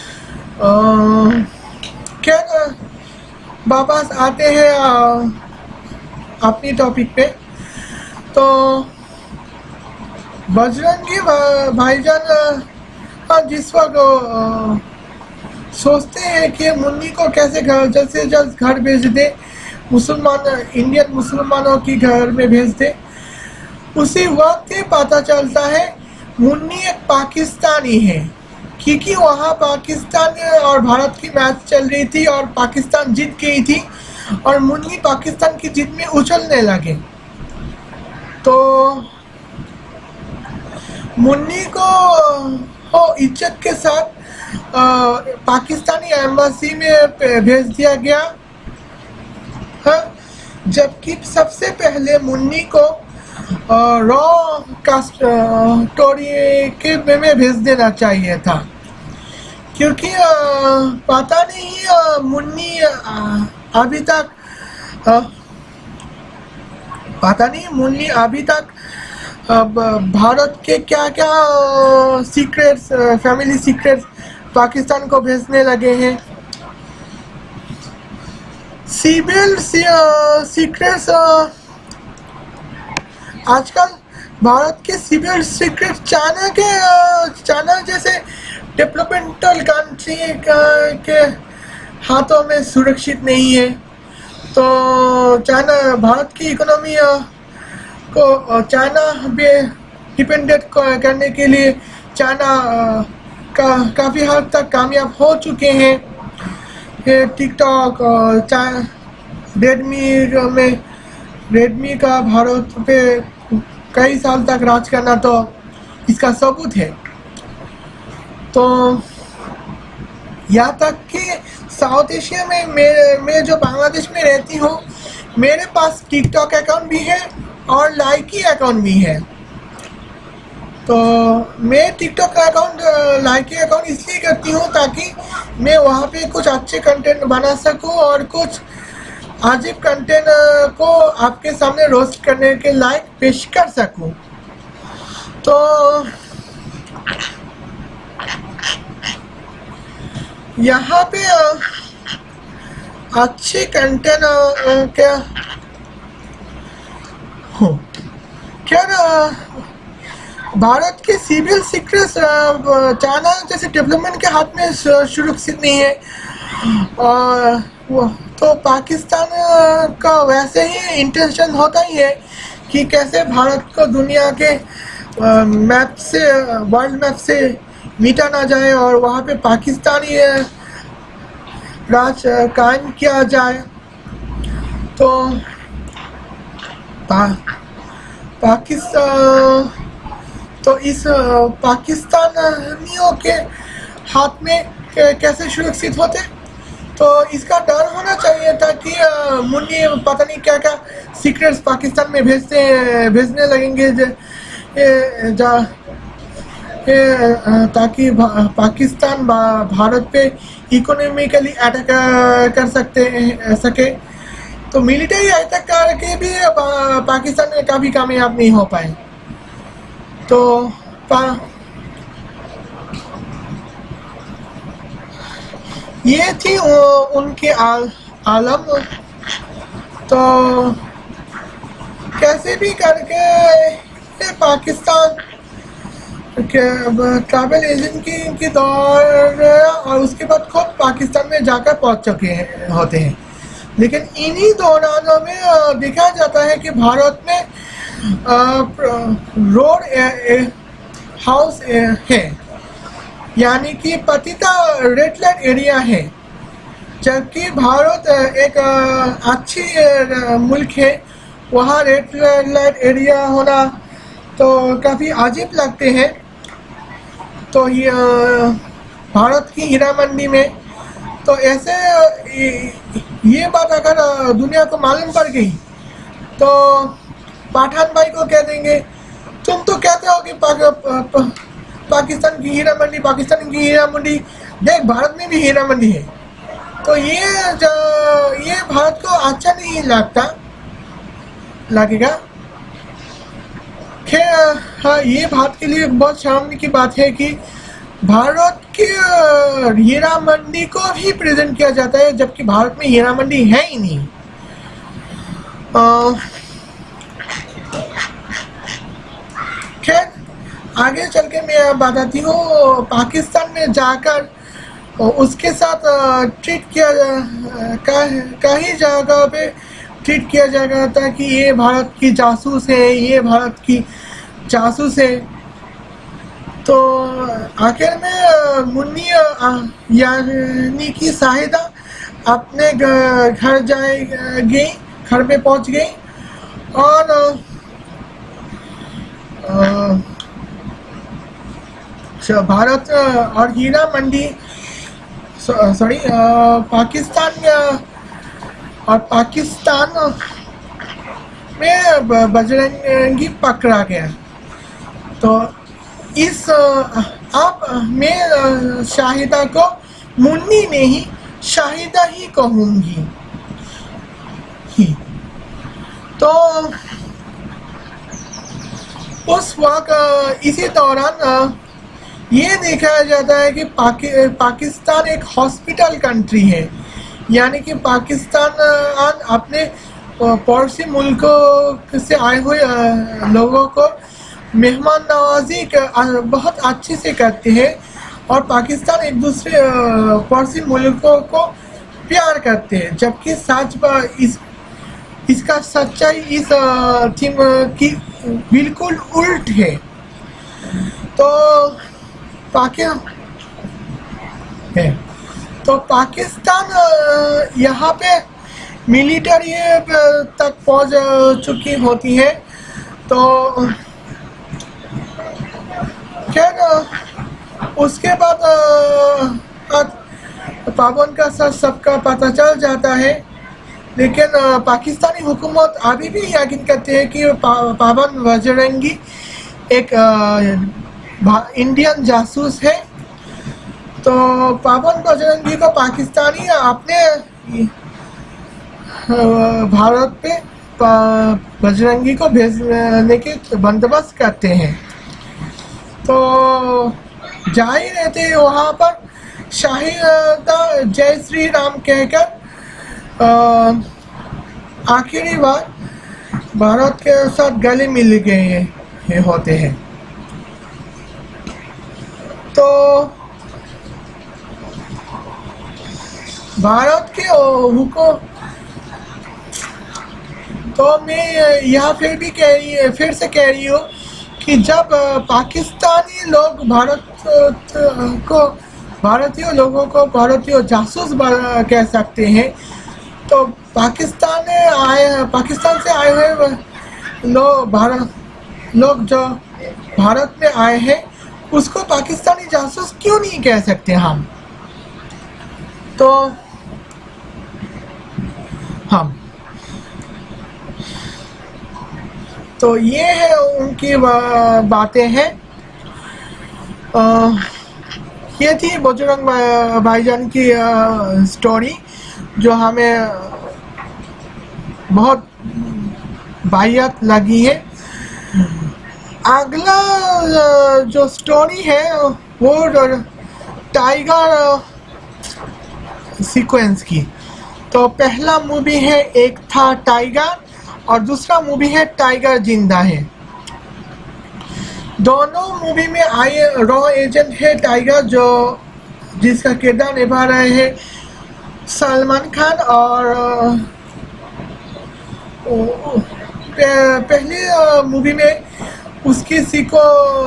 खैर वापस आते हैं अपनी टॉपिक पे। तो बजरंगी भाईजान जिस वक्त सोचते हैं कि मुन्नी को कैसे जल्द से जल्द घर भेज दे, इंडियन मुसलमानों की घर में भेज दे, उसी वक्त ही पता चलता है मुन्नी एक पाकिस्तानी है। क्योंकि वहाँ पाकिस्तान और भारत की मैच चल रही थी और पाकिस्तान जीत गई थी और मुन्नी पाकिस्तान की जीत में उछलने लगे। तो मुन्नी को इज्जत के साथ पाकिस्तानी एम्बेसी में भेज दिया गया। हाँ, जबकि सबसे पहले मुन्नी को रॉ स्टोरी के में भेज देना चाहिए था, क्योंकि पता नहीं मुन्नी अभी तक भारत के क्या क्या सीक्रेट्स, फैमिली सीक्रेट्स पाकिस्तान को भेजने लगे हैं। सिविल सीक्रेट्स आजकल भारत के सिविल सीक्रेट चाइना जैसे डेवलपमेंटल कंट्री के हाथों में सुरक्षित नहीं है। तो चाइना भारत की इकोनॉमी को चाइना पे डिपेंडेंट करने के लिए चाइना काफ़ी हद तक कामयाब हो चुके हैं। टिकटॉक और रेडमी का भारत पे कई साल तक राज करना तो इसका सबूत है। तो यहाँ तक कि साउथ एशिया में मैं जो बांग्लादेश में रहती हूँ, मेरे पास टिकटॉक अकाउंट भी है और लाइकी अकाउंट भी है। तो मैं टिकटॉक अकाउंट लाइकी अकाउंट इसलिए करती हूँ ताकि मैं वहाँ पे कुछ अच्छे कंटेंट बना सकूँ और कुछ अजीब कंटेंट को आपके सामने रोस्ट करने के लायक पेश कर सकूँ। तो यहाँ पे अच्छे कंटेंट क्या हो, क्या भारत के सिविल सीक्रेट्स चाइना जैसे डेवलपमेंट के हाथ में सुरक्षित नहीं है, और वो तो पाकिस्तान का वैसे ही इंटेंशन होता ही है कि कैसे भारत को दुनिया के मैप से, वर्ल्ड मैप से मिटा ना जाए और वहाँ पे पाकिस्तानी राज कायम किया जाए। तो पाकिस्तान तो इस पाकिस्तानियों के हाथ में कैसे सुरक्षित होते, तो इसका डर होना चाहिए ताकि मुन्नी पता नहीं क्या क्या सीक्रेट्स पाकिस्तान में भेजने लगेंगे ताकि पाकिस्तान भारत पे इकोनॉमिकली अटैक कर सके। तो मिलिट्री अटैक करके भी पाकिस्तान में काफ़ी कामयाब नहीं हो पाए। तो ये थी उनके आलम। तो कैसे भी करके पाकिस्तान के ट्रैवल एजेंट की दौर और उसके बाद खुद पाकिस्तान में जाकर पहुंच चुके होते हैं। लेकिन इन्हीं दौरानों में देखा जाता है कि भारत में रोड हाउस है, यानी कि पतिता रेड लाइट एरिया है, जबकि भारत एक अच्छी मुल्क है, वहाँ रेड लाइट एरिया होना तो काफ़ी अजीब लगते हैं। तो ये भारत की हीरा मंडी में तो ऐसे ये बात अगर दुनिया को मालूम पड़ गई तो पठान भाई को कह देंगे तुम तो कहते हो कि पाकिस्तान की हीरा मंडी, पाकिस्तान की हीरा मंडी, देख भारत में भी हीरा मंडी है। तो ये भारत को अच्छा नहीं लगेगा। खैर हाँ, ये भारत के लिए बहुत शर्म की बात है कि भारत के हीरा मंडी को भी प्रेजेंट किया जाता है, जबकि भारत में हीरा मंडी है ही नहीं। खैर आगे चल के मैं बताती हूँ पाकिस्तान में जाकर उसके साथ ट्रीट किया कई जगह पे ट्रीट किया जाएगा था कि ये भारत की जासूस है, ये भारत की जासूस है। तो आखिर में मुन्नी यानी कि शाहिदा अपने घर गई, घर में पहुंच गई और भारत और हीरा मंडी पाकिस्तान में बजरंगी पकड़ा गया। तो इस अब मैं शाहिदा को मुन्नी नहीं शाहिदा ही कहूँगी। तो उस वक्त इसी दौरान ये देखा जाता है कि पाकिस्तान एक हॉस्पिटल कंट्री है, यानी कि पाकिस्तान अपने पड़ोसी मुल्कों से आए हुए लोगों को मेहमान नवाजी बहुत अच्छे से करते हैं और पाकिस्तान एक दूसरे पड़ोसी मुल्कों को प्यार करते हैं। जबकि इसका सच्चाई इस थीम की बिल्कुल उल्ट है। तो है। तो पाकिस्तान यहाँ पे मिलिट्री तक पहुँच चुकी होती है। तो खैर उसके बाद पाबंद का सबका पता चल जाता है, लेकिन पाकिस्तानी हुकूमत अभी भी यकीन करते हैं कि पाबंद बजरंगी एक इंडियन जासूस है। तो पाबंद बजरंगी को पाकिस्तानी अपने भारत पे बजरंगी को भेजने के बंदोबस्त करते हैं। तो जाहिर रहते हैं वहाँ पर शाही जय श्री राम कहकर आखिरी बार भारत के साथ गले मिल गए होते हैं। तो भारत के हुकूमत, तो मैं यह फिर से कह रही हूँ कि जब पाकिस्तानी लोग भारतीय लोगों को भारतीय जासूस कह सकते हैं, तो पाकिस्तान से आए हुए लोग जो भारत में आए हैं उसको पाकिस्तानी जासूस क्यों नहीं कह सकते हम? तो ये है उनकी बातें हैं। ये थी बजरंग भाईजान की स्टोरी जो हमें बहुत वाहियात लगी है। अगला जो स्टोरी है वो टाइगर सीक्वेंस की। तो पहला मूवी है एक था टाइगर और दूसरा मूवी है टाइगर जिंदा है। दोनों मूवी में आए रॉ एजेंट है टाइगर, जो जिसका किरदार निभा रहे हैं सलमान खान। और पहली मूवी में उसकी सीको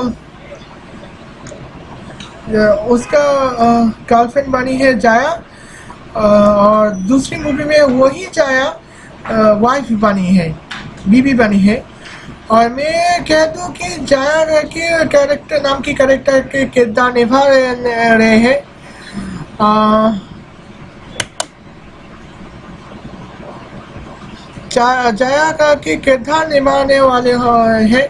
उसका गर्लफ्रेंड बनी है जाया, और दूसरी मूवी में वही जाया वाइफ बनी है, बीबी बनी है। और मैं कह दूं कि जाया के कैरेक्टर नाम की कैरेक्टर के किरदार निभा रहे हैं जाया का के किरदार निभाने वाले हैं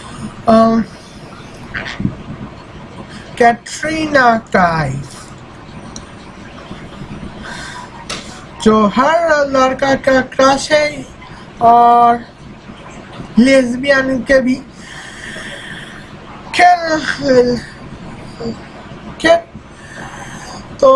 कैटरीना कैफ, जो हर लड़का का क्रश है और लेस्बियन के भी। खैर तो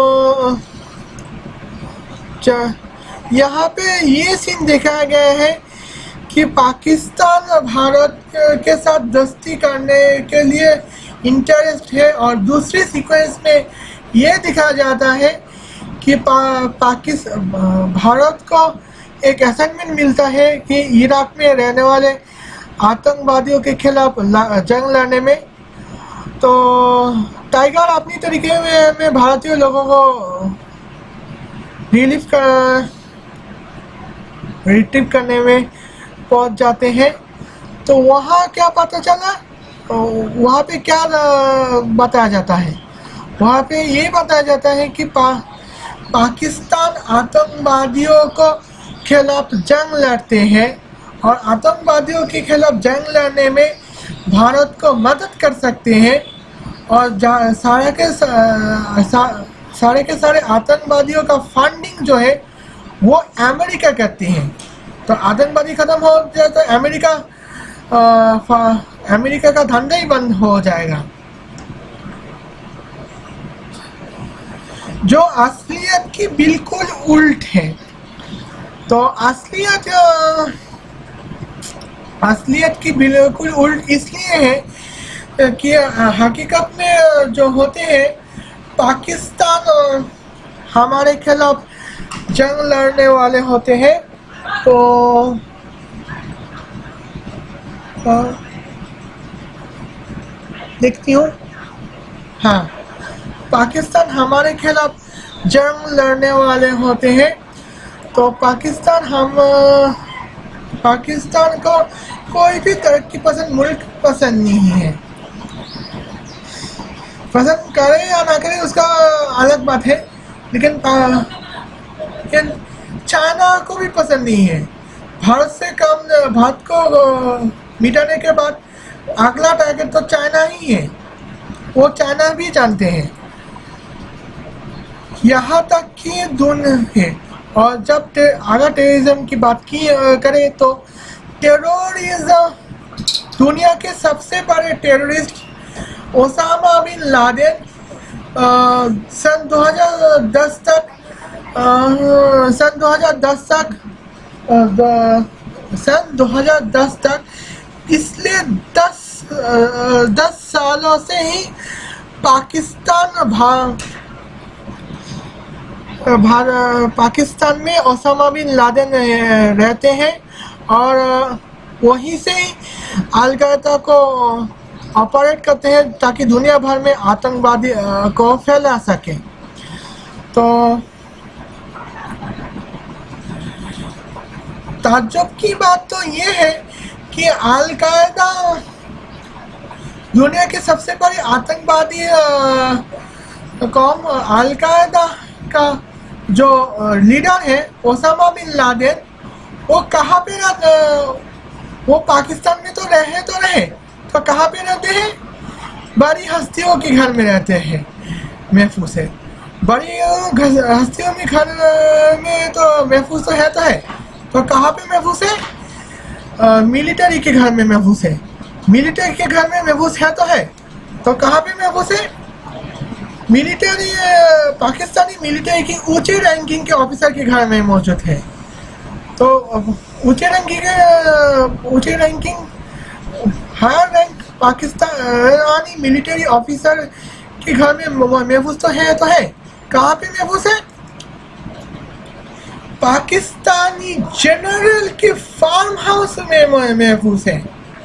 यहाँ पे ये सीन दिखाया गया है कि पाकिस्तान भारत के साथ दोस्ती करने के लिए इंटरेस्ट है, और दूसरी सीक्वेंस में ये दिखाया जाता है कि भारत को एक असाइनमेंट मिलता है कि इराक में रहने वाले आतंकवादियों के खिलाफ जंग लड़ने में। तो टाइगर अपनी तरीके में भारतीय लोगों को रिट्रीव करने में पहुंच जाते हैं। तो वहाँ क्या पता चला, वहाँ पे क्या बताया जाता है? वहाँ पे ये बताया जाता है कि पाकिस्तान आतंकवादियों को खिलाफ जंग लड़ते हैं, और आतंकवादियों के खिलाफ जंग लड़ने में भारत को मदद कर सकते हैं, और सारे के सारे आतंकवादियों का फंडिंग जो है वो अमेरिका करती है। तो आतंकवादी खत्म हो जाए तो अमेरिका का धंधा ही बंद हो जाएगा। जो असलियत की बिल्कुल उल्ट है। तो असलियत की बिल्कुल उल्ट इसलिए है कि हकीकत में जो होते हैं पाकिस्तान हमारे खिलाफ जंग लड़ने वाले होते हैं। तो देखती हूँ, हाँ पाकिस्तान हमारे खिलाफ जंग लड़ने वाले होते हैं, तो पाकिस्तान को कोई भी तरक्की पसंद मुल्क पसंद नहीं है। पसंद करे या ना करे उसका अलग बात है, लेकिन चाइना को भी पसंद नहीं है। भारत को मिटाने के बाद अगला टारगेट तो चाइना ही है, वो चाइना भी जानते हैं। यहाँ तक कि दुनिया है। और जब अगर टेररिज्म की बात करें तो टेररिज्म दुनिया के सबसे बड़े टेररिस्ट ओसामा बिन लादेन सन 2010 तक पिछले 10 सालों से ही पाकिस्तान में ओसामा बिन लादेन रहते हैं और वहीं से ही अल-कायदा को ऑपरेट करते हैं ताकि दुनिया भर में आतंकवादी को फैला सके। तो ताज्जुब की बात तो ये है कि अल-कायदा दुनिया के सबसे बड़े आतंकवादी कौम अल-कायदा का जो लीडर है ओसामा बिन लादेन, वो कहाँ पे वो पाकिस्तान में तो रहे तो कहाँ पे रहते हैं? बड़ी हस्तियों के घर में रहते हैं, महफूज है। बड़ी हस्तियों में घर में तो महफूज तो है तो कहाँ पे महफूज है? मिलिट्री के घर में महफूज है। मिलिट्री के घर में महफूज है तो कहाँ पे महफूज है? पाकिस्तानी मिलिट्री की ऊंची रैंकिंग के ऑफिसर के घर में मौजूद है। तो ऊंची ranking higher rank Pakistani military officer के घर में महफूज तो है कहाँ पे महफूज है? पाकिस्तानी जनरल के फार्म हाउस में महफूज है।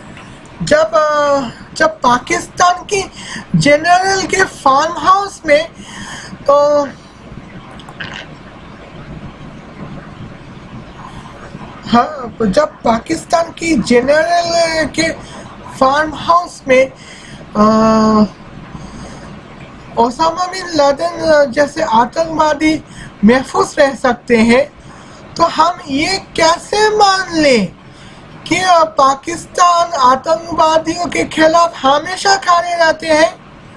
जब पाकिस्तान की जनरल के फार्म हाउस में तो जब पाकिस्तान की जनरल के फार्म हाउस में ओसामा बिन लादेन जैसे आतंकवादी महफूज रह सकते हैं, तो हम ये कैसे मान लें कि पाकिस्तान आतंकवादियों के खिलाफ हमेशा खड़े रहते हैं?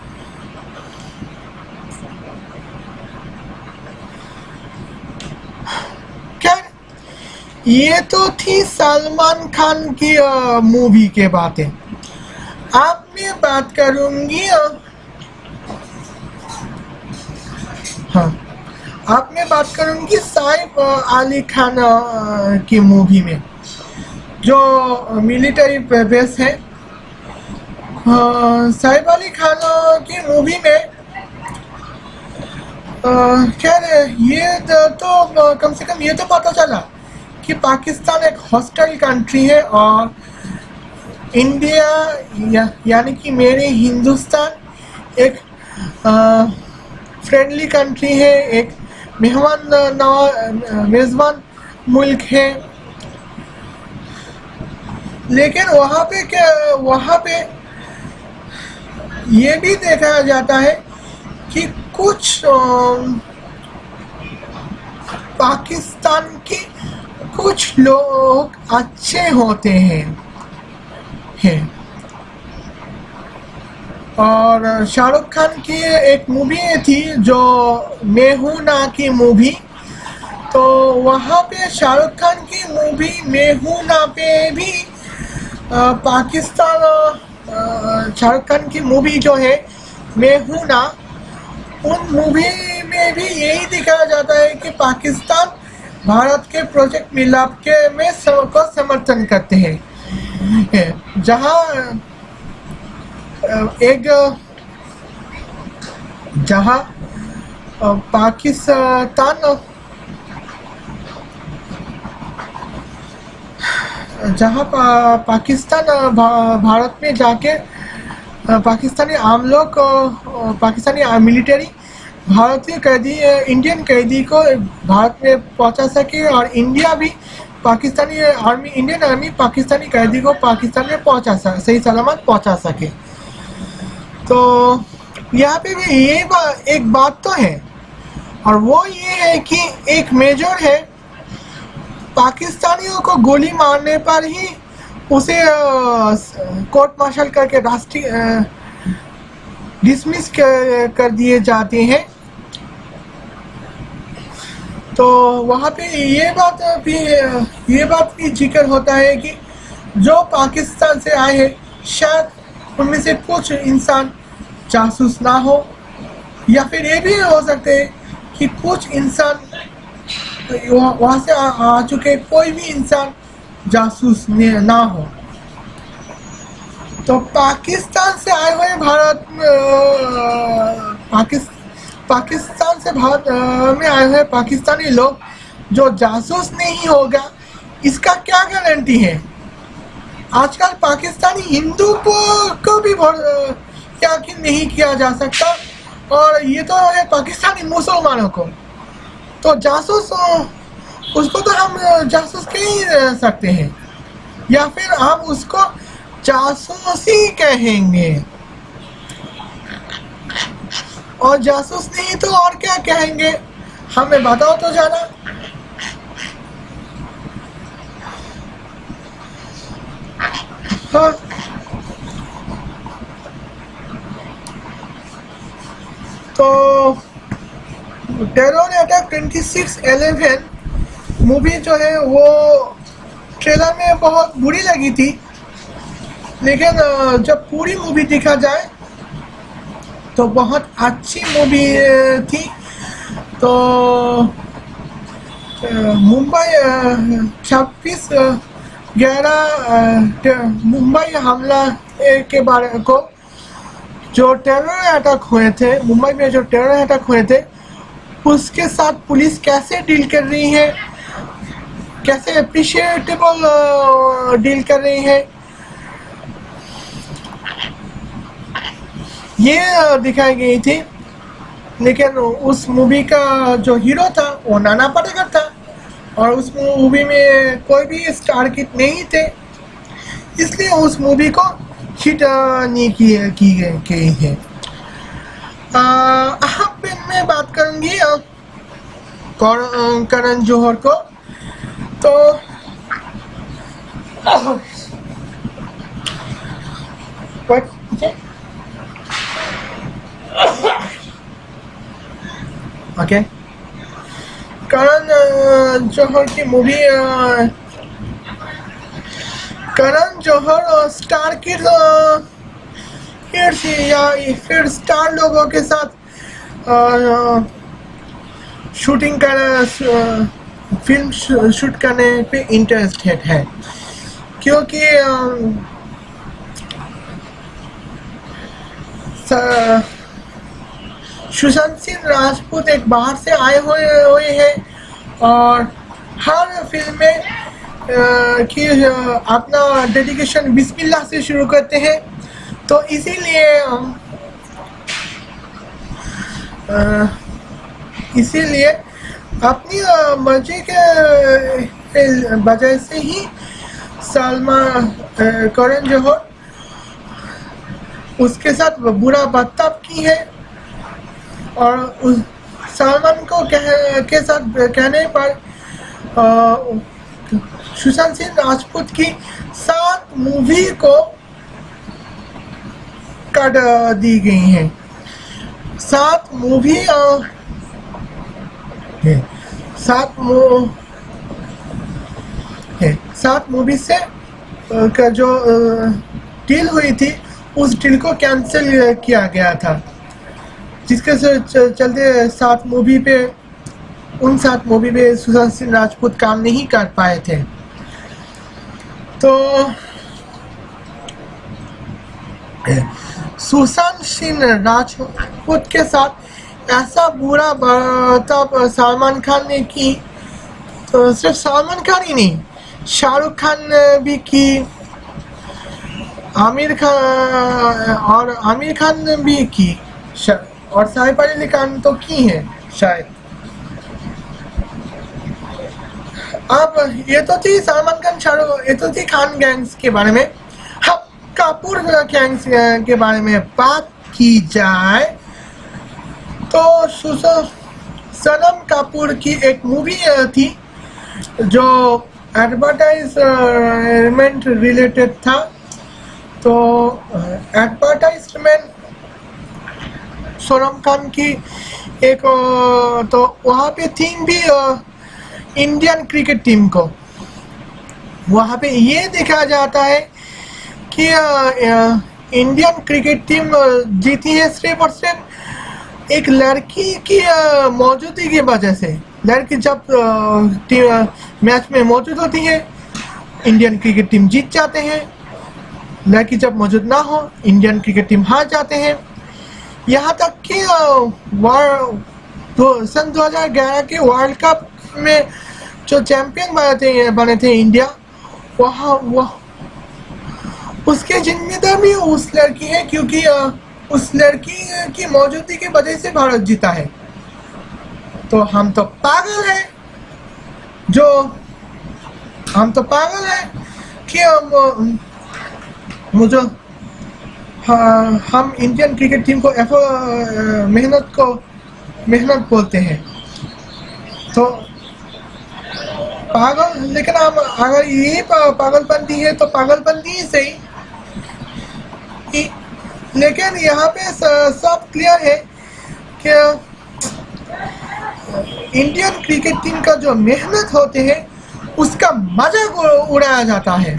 क्या ये तो थी सलमान खान की मूवी के बातें। अब मैं बात करूंगी सैफ अली खान की मूवी में, जो मिलिट्री बेस है। सैफ अली खान की मूवी में खैर ये तो कम से कम ये तो पता चला कि पाकिस्तान एक हॉस्टाइल कंट्री है और इंडिया यानी कि मेरे हिंदुस्तान एक फ्रेंडली कंट्री है, एक मेज़बान मुल्क है। लेकिन वहाँ पे ये भी देखा जाता है कि कुछ पाकिस्तान के कुछ लोग अच्छे होते हैं। और शाहरुख खान की एक मूवी थी जो मैं हूं ना की मूवी, तो वहाँ पे शाहरुख खान की मूवी मैं हूं ना पे भी पाकिस्तान शाहरुख खान की मूवी जो है मैं हूं ना, उन मूवी में भी यही दिखाया जाता है कि पाकिस्तान भारत के प्रोजेक्ट मिलाप के में को समर्थन करते हैं। जहाँ पाकिस्तान भारत में जाके पाकिस्तानी आम लोग पाकिस्तानी मिलिट्री भारतीय कैदी इंडियन कैदी को भारत में पहुंचा सके और इंडिया भी Pakistani army Indian army Pakistani कैदी को पाकिस्तान में पहुंचा सही सलामत पहुंचा सके। तो यहाँ पे भी ये एक बात तो है, और वो ये है कि एक मेजर है, पाकिस्तानियों को गोली मारने पर ही उसे कोर्ट मार्शल करके राष्ट्रीय डिसमिस कर दिए जाते हैं। तो वहाँ पे ये बात भी जिक्र होता है कि जो पाकिस्तान से आए हैं शायद उनमें से कुछ इंसान जासूस ना हो, या फिर ये भी हो सकते हैं कि कुछ इंसान वहाँ से आ चुके कोई भी इंसान जासूस ना हो। तो पाकिस्तान से आए हुए भारत पाकिस्तान से भारत में आए हुए पाकिस्तानी लोग जो जासूस नहीं होगा, इसका क्या गारंटी है? आजकल पाकिस्तानी हिंदू को भी यकीन नहीं किया जा सकता, और ये तो है पाकिस्तानी मुसलमानों को। तो जासूस उसको तो हम जासूस कह ही सकते हैं, या फिर हम उसको जासूसी कहेंगे, और जासूस नहीं तो और क्या कहेंगे, हमें बताओ तो जाना। हाँ, तो टेरर अटैक 26/11 मूवी जो है वो ट्रेलर में बहुत बुरी लगी थी, लेकिन जब पूरी मूवी देखा जाए तो बहुत अच्छी मूवी थी। तो मुंबई 26/11 मुंबई हमला के बारे को, जो टेरर अटैक हुए थे मुंबई में, जो टेरर अटैक हुए थे उसके साथ पुलिस कैसे डील कर रही है, कैसे अप्रिशिएटेबल डील कर रही है, ये दिखाई गई थी। लेकिन उस मूवी का जो हीरो था वो नाना पाटेकर था, और उस मूवी में कोई भी स्टार किड नहीं थे, इसलिए उस मूवी को हिट नहीं की गई है। अब मैं बात करूंगी करण जौहर को। तो ओके, करण जौहर की movie, Karan Johar star kid या फिर स्टार लोगों के साथ शूटिंग कर फिल्म शूट करने पे इंटरेस्टेड है, क्योंकि सुशांत सिंह राजपूत एक बाहर से आए हुए हैं, और हर फिल्म में कि अपना डेडिकेशन बिस्मिल्लाह से शुरू करते हैं। तो इसीलिए अपनी मर्जी के वजह से ही करण जौहर उसके साथ बुरा बर्ताव की है, और सलमान को के साथ कहने पर सुशांत सिंह राजपूत की 7 मूवी को काट दी गई हैं। 7 मूवी 7 मूवी से का जो डील हुई थी, उस डील को कैंसिल किया गया था, जिसके चलते 7 मूवी पे उन 7 मूवी में सुशांत सिंह राजपूत काम नहीं कर पाए थे। तो सुशांत सिंह राजपूत के साथ ऐसा बुरा बर्ताव सलमान खान ने की, तो सिर्फ सलमान खान ही नहीं, शाहरुख खान ने भी की, आमिर खान ने भी की, और साइफ अली खान तो की है शायद। अब ये तो थी सलमान खान शाहरुख, ये तो थी खान गैंग्स के बारे में। अब कपूर गैंग्स के बारे में बात की जाए तो सनम कपूर की एक मूवी थी जो एडवर्टाइजमेंट रिलेटेड था। तो एडवर्टाइजमेंट सनम खान की एक तो वहाँ पे थीम भी इंडियन क्रिकेट टीम को, वहाँ पे ये देखा जाता है कि इंडियन क्रिकेट टीम जीती है सिर्फ और सिर्फ एक लड़की की मौजूदगी की वजह से। लड़की जब मैच में मौजूद होती है इंडियन क्रिकेट टीम जीत जाते हैं, लड़की जब मौजूद ना हो इंडियन क्रिकेट टीम हार जाते हैं। यहाँ तक कि सन 2011 के वर्ल्ड कप में जो चैंपियन बने थे इंडिया, वहाँ उसके जिम्मेदार भी उस लड़की है, क्योंकि उस लड़की की मौजूदगी की वजह से भारत जीता है। तो हम तो पागल हैं कि हम इंडियन क्रिकेट टीम को मेहनत बोलते हैं। तो पागल, लेकिन हम अगर ये पागलपंती है तो पागलपंती ही सही। लेकिन यहाँ पे सब क्लियर है कि इंडियन क्रिकेट टीम का जो मेहनत होते हैं उसका मजाक उड़ाया जाता है।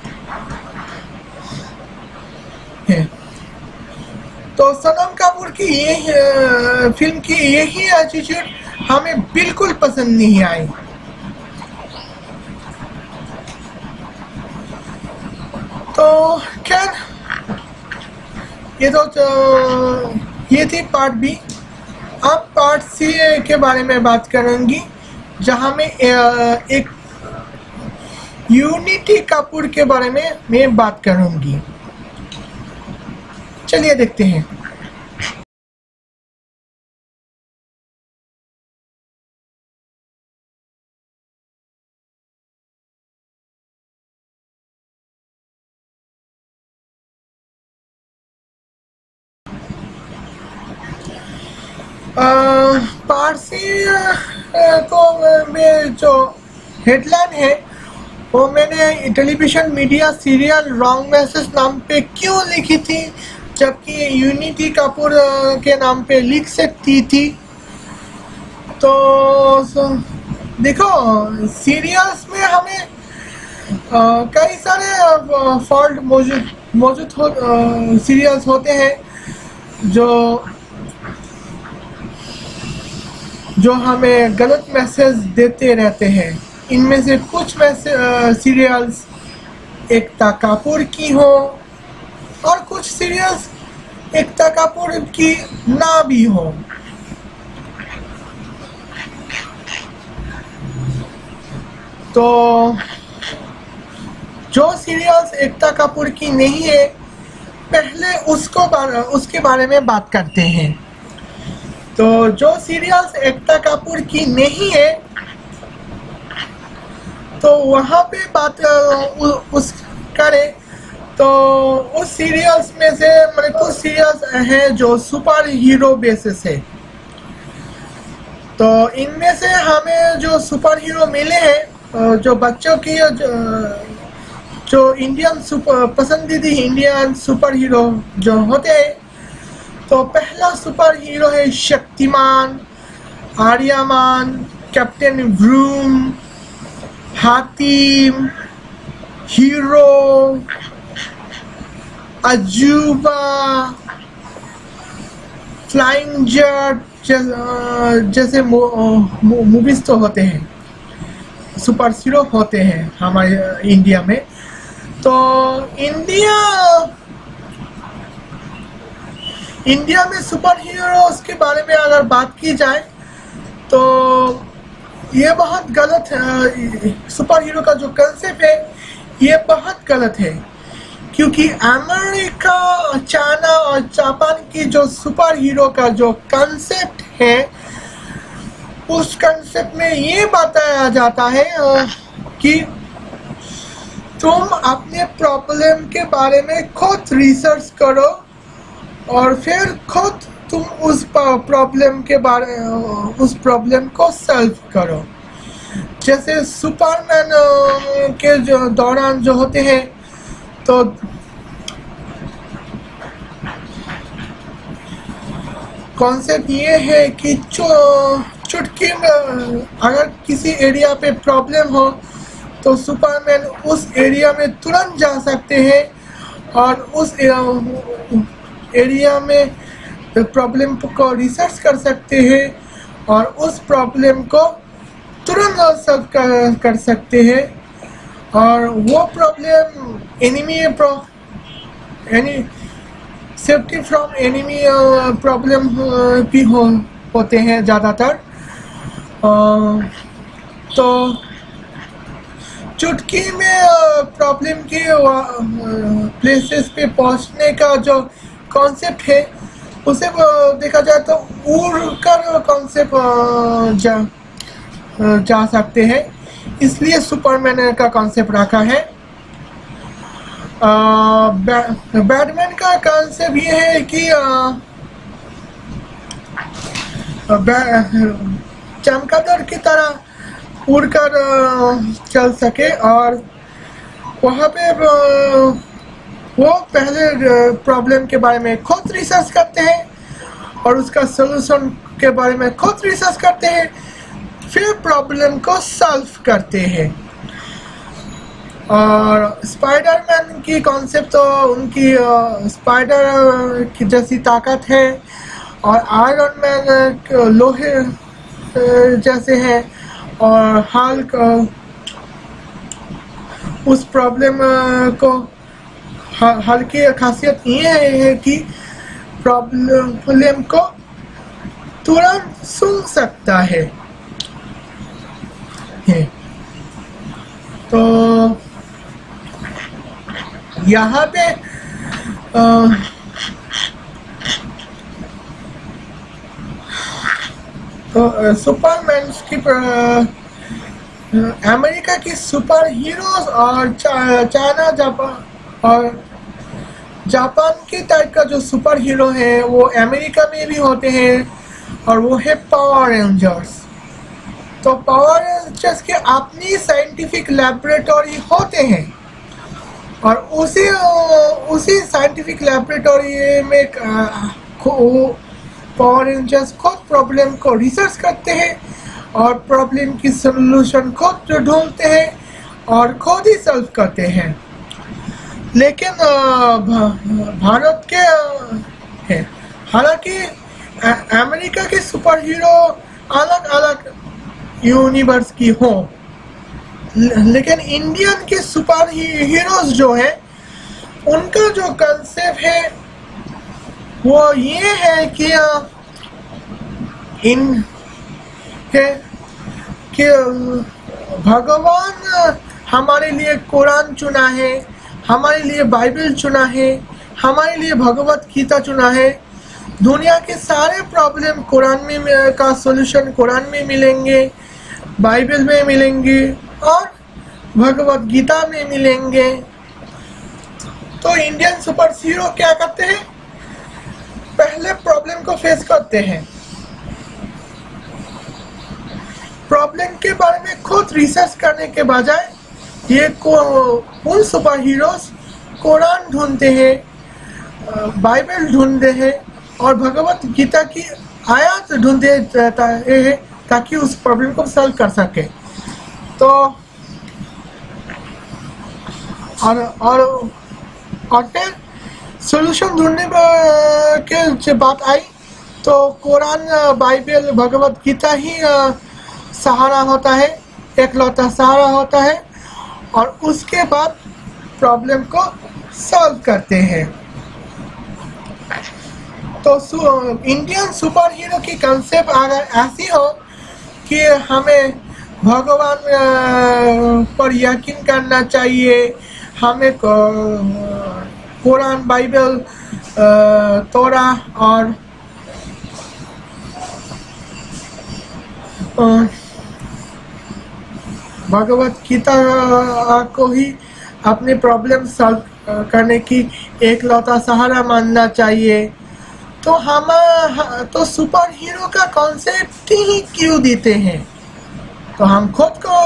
तो सनम कपूर की ये फिल्म की यही एटीट्यूड हमें बिल्कुल पसंद नहीं आई। तो खैर ये थी पार्ट बी। अब पार्ट सी के बारे में बात करूंगी, जहां में एक यूनिटी कपूर के बारे में मैं बात करूंगी। चलिए देखते हैं। पारसी को में जो हेडलाइन है वो मैंने television media serial wrong message नाम पे क्यों लिखी थी, जबकि यूनिटी कपूर के नाम पे लिख सकती थी। तो देखो, सीरियल्स में हमें कई सारे फॉल्ट मौजूद सीरियल्स होते हैं जो हमें गलत मैसेज देते रहते हैं। इनमें से कुछ सीरियल्स एकता कपूर की हो और कुछ सीरियल्स एकता कपूर की ना भी हो। तो जो सीरियल्स एकता कपूर की नहीं है, पहले उसके बारे में बात करते हैं। तो जो सीरियल्स एकता कपूर की नहीं है, तो वहाँ पे बात उस करें तो उस सीरियल्स में से कुछ सीरियल्स हैं जो सुपर हीरो बेसिस है। तो इनमें से हमें जो सुपर हीरो मिले हैं, जो बच्चों की जो पसंदीदा इंडियन सुपर हीरो जो होते हैं, तो पहला सुपर हीरो है Shaktimaan, Aryamaan, captain Vroom, Hatim, hero, Ajooba, flying jet जैसे मूवीज तो होते हैं, सुपर हीरो होते हैं हमारे इंडिया में। तो इंडिया में सुपर हीरोज के बारे में अगर बात की जाए तो ये बहुत गलत है। सुपर हीरो का जो कंसेप्ट है ये बहुत गलत है, क्योंकि अमेरिका, चाइना और जापान की जो सुपर हीरो का जो कंसेप्ट है, उस कंसेप्ट में ये बताया जाता है कि तुम अपने प्रॉब्लम के बारे में खुद रिसर्च करो और फिर खुद तुम उस प्रॉब्लम को सॉल्व करो। जैसे सुपरमैन के जो दौरान जो होते हैं, तो कॉन्सेप्ट ये है कि चुटकी में अगर किसी एरिया पे प्रॉब्लम हो तो सुपरमैन उस एरिया में तुरंत जा सकते हैं और उस एरिया में प्रॉब्लम को रिसर्च कर सकते हैं और उस प्रॉब्लम को तुरंत सॉल्व कर सकते हैं। और वो problem safety from enemy problem भी होते हैं ज़्यादातर। तो चुटकी में प्रॉब्लम के प्लेसेस पे पहुंचने का जो कॉन्सेप्ट है, उसे देखा जाए तो उड़कर कॉन्सेप्ट जा सकते हैं, इसलिए सुपरमैन का कॉन्सेप्ट रखा है। बैटमैन का कॉन्सेप्ट ये है कि चमगादड़ की तरह उड़कर चल सके और वहाँ पे वो पहले प्रॉब्लम के बारे में खुद रिसर्च करते हैं और उसका सलूशन के बारे में खुद रिसर्च करते हैं, फिर प्रॉब्लम को सॉल्व करते हैं। और स्पाइडरमैन की कॉन्सेप्ट तो उनकी स्पाइडर की जैसी ताकत है और आयरन मैन लोहे जैसे हैं और हल्क उस प्रॉब्लम को हल्की खासियत ये है कि प्रॉब्लम को तुरंत सुन सकता है। तो यहाँ पे तो सुपरमैन की अमेरिका की सुपर हीरोज और चाइना जापान की टाइप का जो सुपर हीरो है वो अमेरिका में भी होते हैं और वो है पावर रेंजर्स। तो पावर रेंजर्स के अपनी साइंटिफिक लैबोरेटरी होते हैं और उसी साइंटिफिक लैबोरेटरी में पावर रेंजर्स खुद प्रॉब्लम को रिसर्च करते हैं और प्रॉब्लम की सॉल्यूशन खुद ढूंढते हैं और खुद ही सॉल्व करते हैं। लेकिन भारत के हैं, हालांकि अमेरिका के सुपर हीरो अलग अलग यूनिवर्स की हो, लेकिन इंडियन के सुपर हीरोज जो है उनका जो कंसेप्ट है वो ये है कि भगवान हमारे लिए कुरान चुना है, हमारे लिए बाइबल चुना है, हमारे लिए भगवत गीता चुना है। दुनिया के सारे प्रॉब्लम कुरान में का सॉल्यूशन कुरान में मिलेंगे, बाइबल में मिलेंगे और भगवत गीता में मिलेंगे। तो इंडियन सुपर हीरो क्या करते हैं, पहले प्रॉब्लम को फेस करते हैं, प्रॉब्लम के बारे में खुद रिसर्च करने के बजाय ये उन सुपर हीरोज कुरान ढूंढते हैं, बाइबल ढूंढते हैं और भगवत गीता की आयत ढूंढते रहता है ताकि उस प्रॉब्लम को सॉल्व कर सके। तो और फिर सॉल्यूशन ढूंढने के जब बात आई तो कुरान, बाइबल, भगवत गीता ही सहारा होता है, एकलौता सहारा होता है और उसके बाद प्रॉब्लम को सॉल्व करते हैं। तो इंडियन सुपर हीरो की कंसेप्ट अगर ऐसी हो कि हमें भगवान पर यकीन करना चाहिए, हमें कुरान, बाइबल, तोरा और भगवत गीता को ही अपने प्रॉब्लम सॉल्व करने की एकलौता सहारा मानना चाहिए। तो हम तो सुपर हीरो का कॉन्सेप्ट ही क्यों देते हैं? तो हम खुद को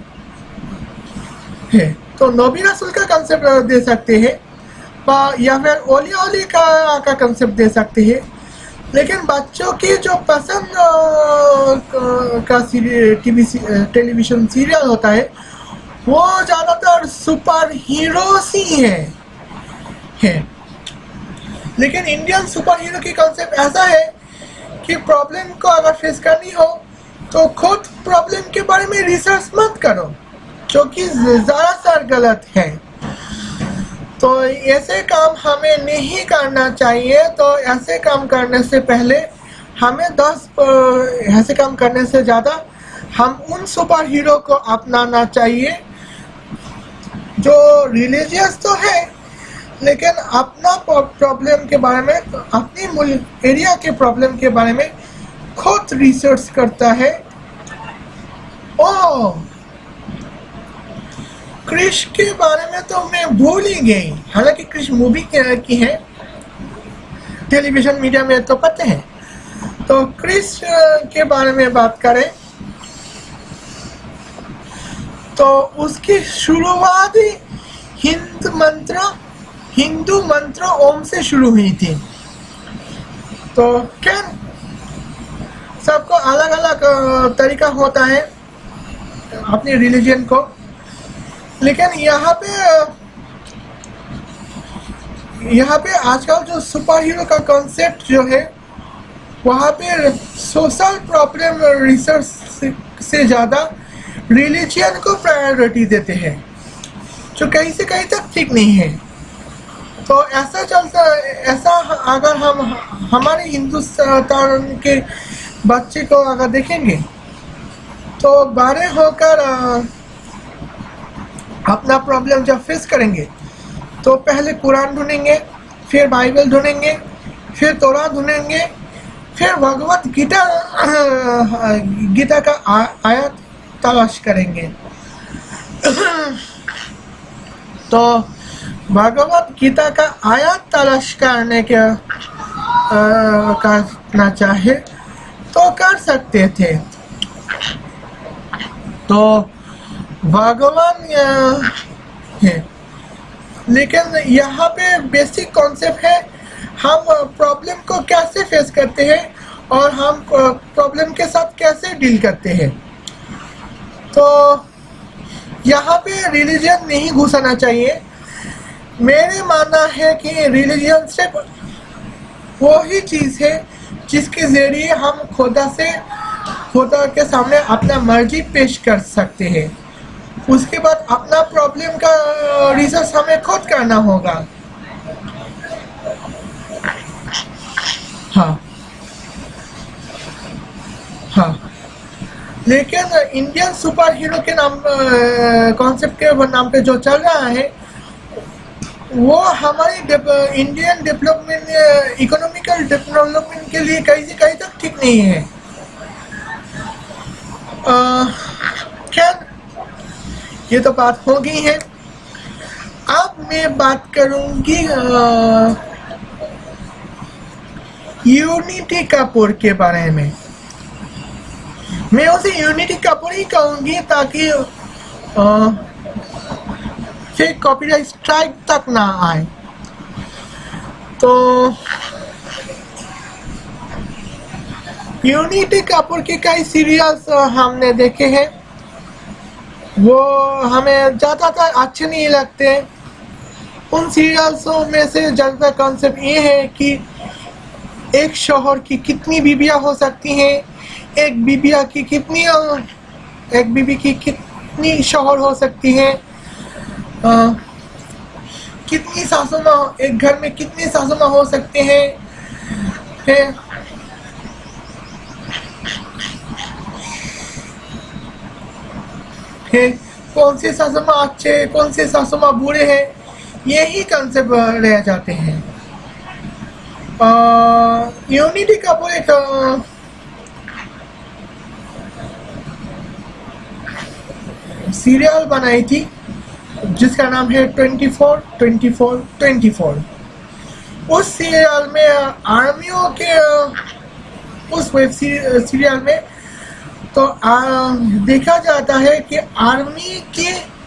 है तो नबी रसूल का कंसेप्ट दे सकते हैं या फिर ओली ओली का कंसेप्ट दे सकते हैं। लेकिन बच्चों की जो पसंद का टेलीविजन सीरियल होता है वो ज़्यादातर सुपर हीरोज ही है। लेकिन इंडियन सुपर हीरो की कंसेप्ट ऐसा है कि प्रॉब्लम को अगर फेस करनी हो तो खुद प्रॉब्लम के बारे में रिसर्च मत करो, जो कि ज़्यादातर गलत है। तो ऐसे काम हमें नहीं करना चाहिए। तो ऐसे काम करने से पहले हमें ऐसे काम करने से ज़्यादा हम उन सुपर हीरो को अपनाना चाहिए जो रिलीजियस तो है लेकिन अपना प्रॉब्लम के बारे में, अपनी मुल्क एरिया के प्रॉब्लम के बारे में खुद रिसर्च करता है। ओह, क्रिश के बारे में तो मैं भूल ही गई। हालांकि क्रिश मूवी की है, टेलीविजन मीडिया में तो पता है। तो क्रिश के बारे में बात करें तो उसकी शुरुआत ही हिंदू मंत्र ओम से शुरू हुई थी। तो क्या सबको अलग अलग तरीका होता है अपनी रिलीजन को, लेकिन यहाँ पे आजकल जो सुपर हीरो का कॉन्सेप्ट जो है वहाँ पे सोशल प्रॉब्लम रिसर्च से ज़्यादा रिलीजन को प्रायोरिटी देते हैं, जो कहीं से कहीं तक ठीक नहीं है। तो ऐसा अगर हम हमारे हिंदुस्तान के बच्चे को अगर देखेंगे तो बड़े होकर अपना प्रॉब्लम जब फेस करेंगे तो पहले कुरान ढूंढेंगे, फिर बाइबल ढूंढेंगे, फिर तोरा ढूंढेंगे, फिर भगवत गीता का आयत तलाश करेंगे। तो भगवत गीता का आयत तलाश करने के करना चाहे तो कर सकते थे। तो भगवान है, लेकिन यहाँ पे बेसिक कॉन्सेप्ट है हम प्रॉब्लम को कैसे फेस करते हैं और हम प्रॉब्लम के साथ कैसे डील करते हैं। तो यहाँ पे रिलीजन नहीं घुसाना चाहिए। मेरे मानना है कि रिलीजन सिर्फ वो ही चीज़ है जिसके ज़रिए हम खुदा के सामने अपना मर्जी पेश कर सकते हैं। उसके बाद अपना प्रॉब्लम का रिसर्च हमें खुद करना होगा। हाँ, लेकिन इंडियन सुपर हीरो के नाम कॉन्सेप्ट के नाम पे जो चल रहा है वो हमारी इंडियन डेवलपमेंट, इकोनॉमिकल डेवलपमेंट के लिए कहीं से कहीं तक ठीक नहीं है। खैर, ये तो बात हो गई है। अब मैं बात करूंगी यूनिटी कपूर के बारे में। मैं उसे यूनिटी कपूर ही कहूंगी ताकि फिर कॉपीराइट स्ट्राइक तक ना आए। तो यूनिटी कपूर के कई सीरियल्स हमने देखे हैं, वो हमें ज़्यादातर अच्छे नहीं लगते। उन सीरियल्सों में से ज़्यादातर कॉन्सेप्ट ये है कि एक शौहर की कितनी बीबियाँ हो सकती हैं, एक बीबी की कितनी शौहर हो सकती हैं, कितनी सासू माँ, एक घर में कितनी सासू माँ हो सकते हैं। कौन से सासुमा अच्छे, कौन से सासुमा बुरे हैं, यही कंसेप्ट रह जाते हैं। यूनिटी कपूर एक सीरियल बनाई थी जिसका नाम है 24-24-24। उस सीरियल में आर्मियों के उस वेब सीरियल में तो देखा जाता है कि आर्मी के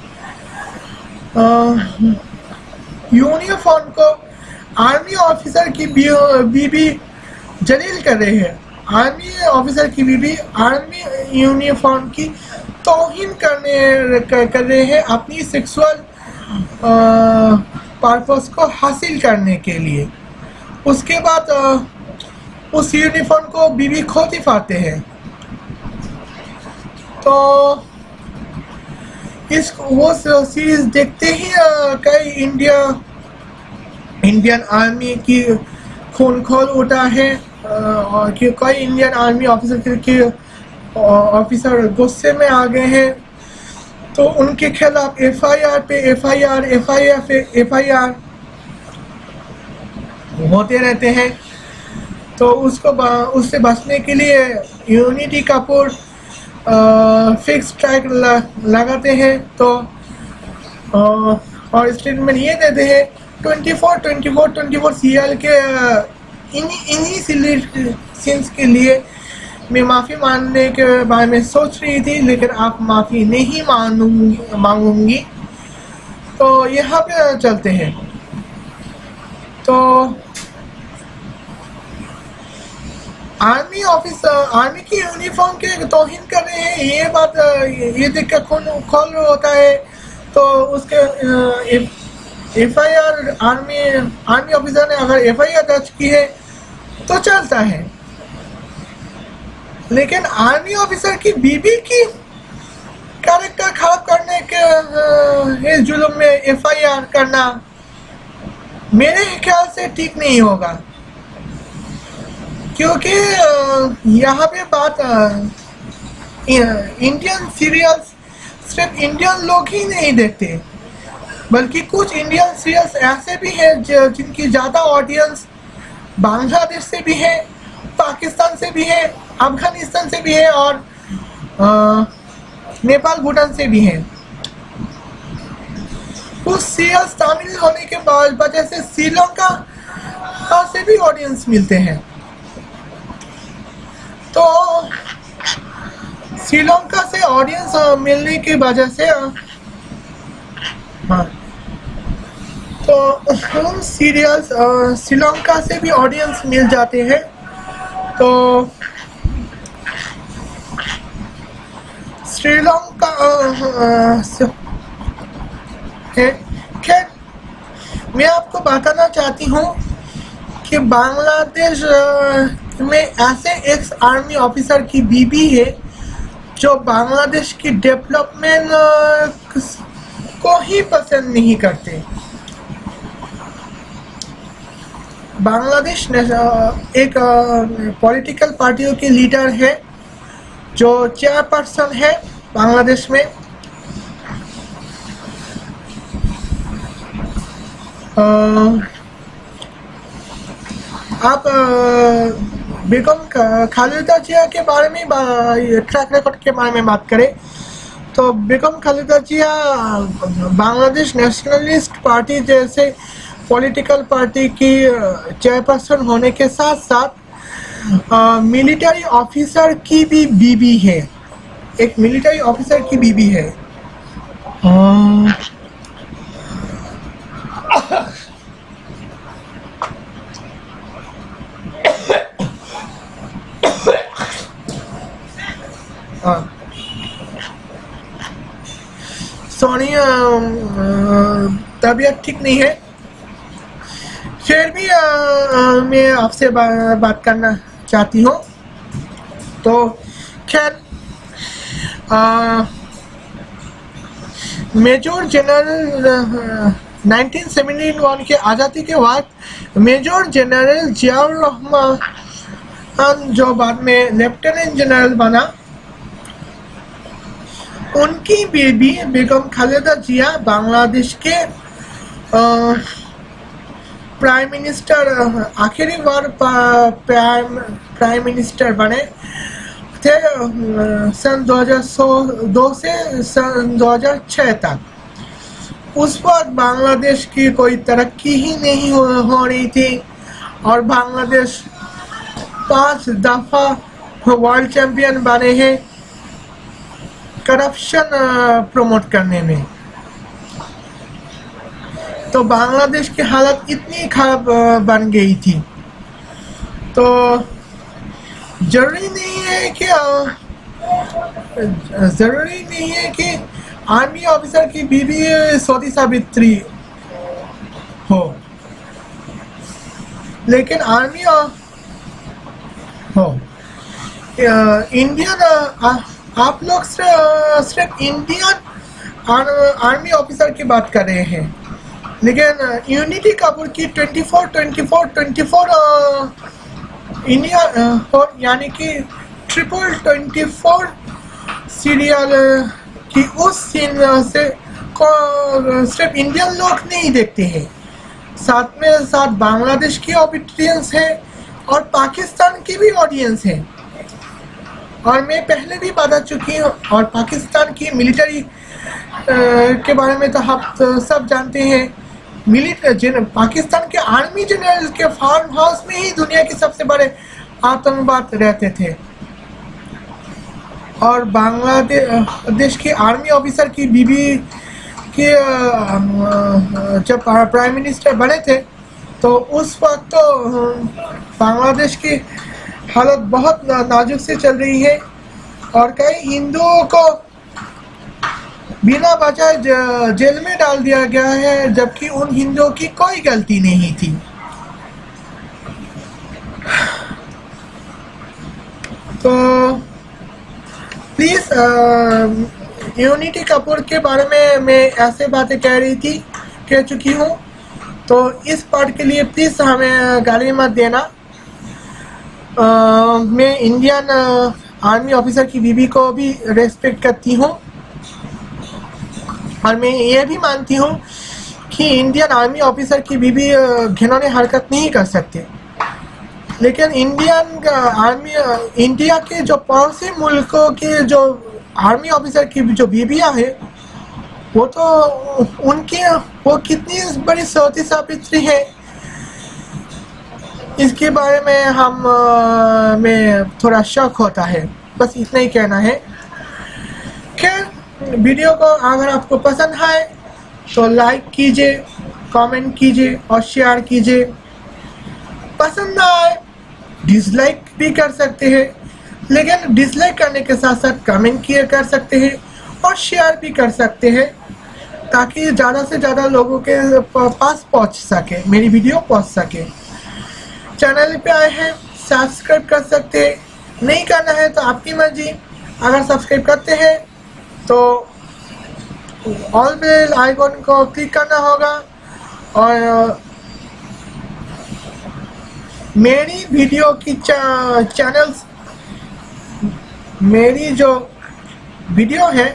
यूनिफॉर्म को आर्मी ऑफिसर की बीबी जलील कर रहे हैं। आर्मी ऑफिसर की बीबी आर्मी यूनिफॉर्म की तौहीन कर रहे हैं अपनी सेक्सुअल पर्पस को हासिल करने के लिए। उसके बाद उस यूनिफॉर्म को बीबी खोती पाते हैं। तो वो सीरीज देखते ही कई इंडियन आर्मी की खून खोल उठा है और कई इंडियन आर्मी ऑफिसर गुस्से में आ गए हैं। तो उनके खिलाफ एफआईआर पे एफआईआर होते रहते हैं। तो उससे बचने के लिए यूनिटी कपूर फिक्स ट्रैक लगाते हैं। तो और स्टेटमेंट ये देते हैं 24-24-24 सीरियल के इन्हीं सीन्स के लिए मैं माफ़ी मांगने के बारे में सोच रही थी, लेकिन आप माफ़ी नहीं मांगूंगी। तो यहाँ पे चलते हैं। तो आर्मी की यूनिफॉर्म के तौहीन कर रहे हैं, ये बात ये देखकर खून खोल होता है। तो उसके एफआईआर आर्मी ऑफिसर ने अगर एफआईआर दर्ज की है तो चलता है, लेकिन आर्मी ऑफिसर की बीबी की कैरेक्टर खराब करने के जुल्म में एफआईआर करना मेरे ख्याल से ठीक नहीं होगा। क्योंकि यहाँ पे बात इंडियन सीरियल्स सिर्फ इंडियन लोग ही नहीं देखते, बल्कि कुछ इंडियन सीरियल्स ऐसे भी हैं जिनकी ज़्यादा ऑडियंस बांग्लादेश से भी है, पाकिस्तान से भी है, अफगानिस्तान से भी है और नेपाल भूटान से भी है। कुछ सीरियल्स तमिल होने के वजह से श्रीलंका से भी ऑडियंस मिलते हैं। तो श्रीलंका से ऑडियंस मिलने की वजह से हाँ, तो उन सीरियल्स श्रीलंका से भी ऑडियंस मिल जाते हैं। तो श्रीलंका खैर मैं आपको बताना चाहती हूँ कि बांग्लादेश में ऐसे एक्स आर्मी ऑफिसर की बीबी है जो बांग्लादेश की डेवलपमेंट को ही पसंद नहीं करते। बांग्लादेश एक पॉलिटिकल पार्टियों के लीडर है जो चेयरपर्सन है बांग्लादेश में। आप बेगम खालिदा जिया के बारे में ट्रैक रिकॉर्ड के बारे में बात करें तो बेगम खालिदा जिया बांग्लादेश नेशनलिस्ट पार्टी जैसे पॉलिटिकल पार्टी की चेयरपर्सन होने के साथ साथ मिलिट्री ऑफिसर की भी बीबी है, एक मिलिट्री ऑफिसर की बीबी है। सॉरी तबीयत ठीक नहीं है, फिर भी मैं आपसे बात करना चाहती हूँ। तो खैर मेजर जनरल 1971 के आज़ादी के बाद मेजर जनरल जियाउर रहमान जो बाद में लेफ्टिनेंट जनरल बना, उनकी बेबी बेगम खालेदा जिया बांग्लादेश के प्राइम मिनिस्टर, आखिरी बार प्राइम मिनिस्टर बने थे सन 2002 से सन 2006 तक। उस वक्त बांग्लादेश की कोई तरक्की ही नहीं हो रही थी और बांग्लादेश 5 दफा वर्ल्ड चैंपियन बने हैं करप्शन प्रमोट करने में। तो बांग्लादेश की हालत इतनी खराब बन गई थी। तो जरूरी नहीं है कि आर्मी ऑफिसर की बीवी सऊदी साबित्री हो, लेकिन आर्मी हो इंडियन, आप लोग सिर्फ इंडियन आर्मी ऑफिसर की बात कर रहे हैं, लेकिन यूनिटी कपूर की 24 इंडिया यानी कि 24 सीरियल की उस सीन से सिर्फ इंडियन लोग नहीं देखते हैं, साथ में साथ बांग्लादेश की ऑडियंस है और पाकिस्तान की भी ऑडियंस है। और मैं पहले भी बता चुकी हूँ, और पाकिस्तान की मिलिट्री के बारे में तो आप सब जानते हैं। पाकिस्तान के आर्मी जनरल के फार्म हाउस में ही दुनिया के सबसे बड़े आतंकवाद रहते थे। और बांग्लादेश के आर्मी ऑफिसर की बीवी के जब प्राइम मिनिस्टर बने थे तो उस वक्त तो बांग्लादेश की हालत बहुत नाजुक से चल रही है और कई हिंदुओं को बिना वजह जेल में डाल दिया गया है, जबकि उन हिंदुओं की कोई गलती नहीं थी। तो प्लीज यूनिटी कपूर के बारे में मैं ऐसे बातें कह चुकी हूँ, तो इस पार्ट के लिए प्लीज हमें गाली मत देना। मैं इंडियन आर्मी ऑफिसर की बीवी को भी रेस्पेक्ट करती हूँ और मैं ये भी मानती हूँ कि इंडियन आर्मी ऑफिसर की बीवी घिनौनी हरकत नहीं कर सकते, लेकिन इंडिया के जो पड़ोसी मुल्कों के जो आर्मी ऑफिसर की जो बीवियाँ हैं वो तो वो कितनी बड़ी सऊदी साबित्री है, इसके बारे में में थोड़ा शक होता है। बस इतना ही कहना है। खैर, वीडियो को अगर आपको पसंद आए तो लाइक कीजिए, कमेंट कीजिए और शेयर कीजिए। पसंद ना आए डिसलाइक भी कर सकते हैं, लेकिन डिसलाइक करने के साथ साथ कमेंट कर सकते हैं और शेयर भी कर सकते हैं, ताकि ज़्यादा से ज़्यादा लोगों के पास पहुंच सके, मेरी वीडियो पहुंच सके। चैनल पे आए हैं सब्सक्राइब कर सकते हैं, नहीं करना है तो आपकी मर्जी। अगर सब्सक्राइब करते हैं तो ऑल बेल आइकॉन को क्लिक करना होगा और मेरी वीडियो की चैनल्स, मेरी जो वीडियो है,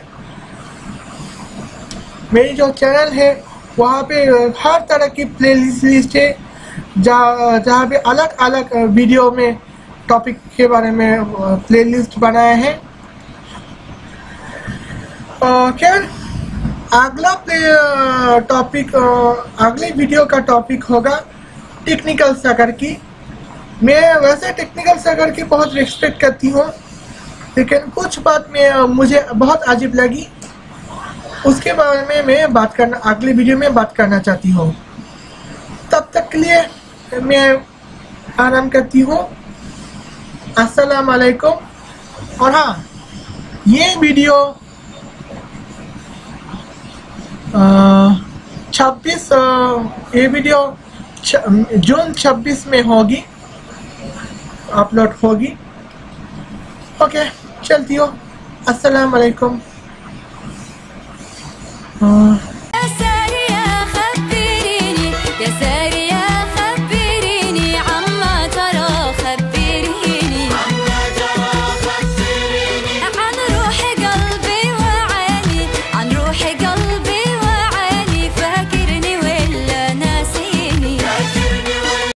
मेरी जो चैनल है वहाँ पे हर तरह की प्लेलिस्ट है, जहाँ पे अलग अलग वीडियो में टॉपिक के बारे में प्लेलिस्ट बनाए हैं। खैर, अगला टॉपिक, अगले वीडियो का टॉपिक होगा टेक्निकल सगर की। मैं वैसे टेक्निकल सगर की बहुत रिस्पेक्ट करती हूँ, लेकिन कुछ बात में मुझे बहुत अजीब लगी, उसके बारे में मैं अगले वीडियो में बात करना चाहती हूँ। तब तक के लिए मैं आराम करती हूँ। अस्सलाम वालेकुम। और हाँ, ये वीडियो 26 ये वीडियो जून 26 में होगी, अपलोड होगी। ओके, चलती हो। अस्सलाम वालेकुम।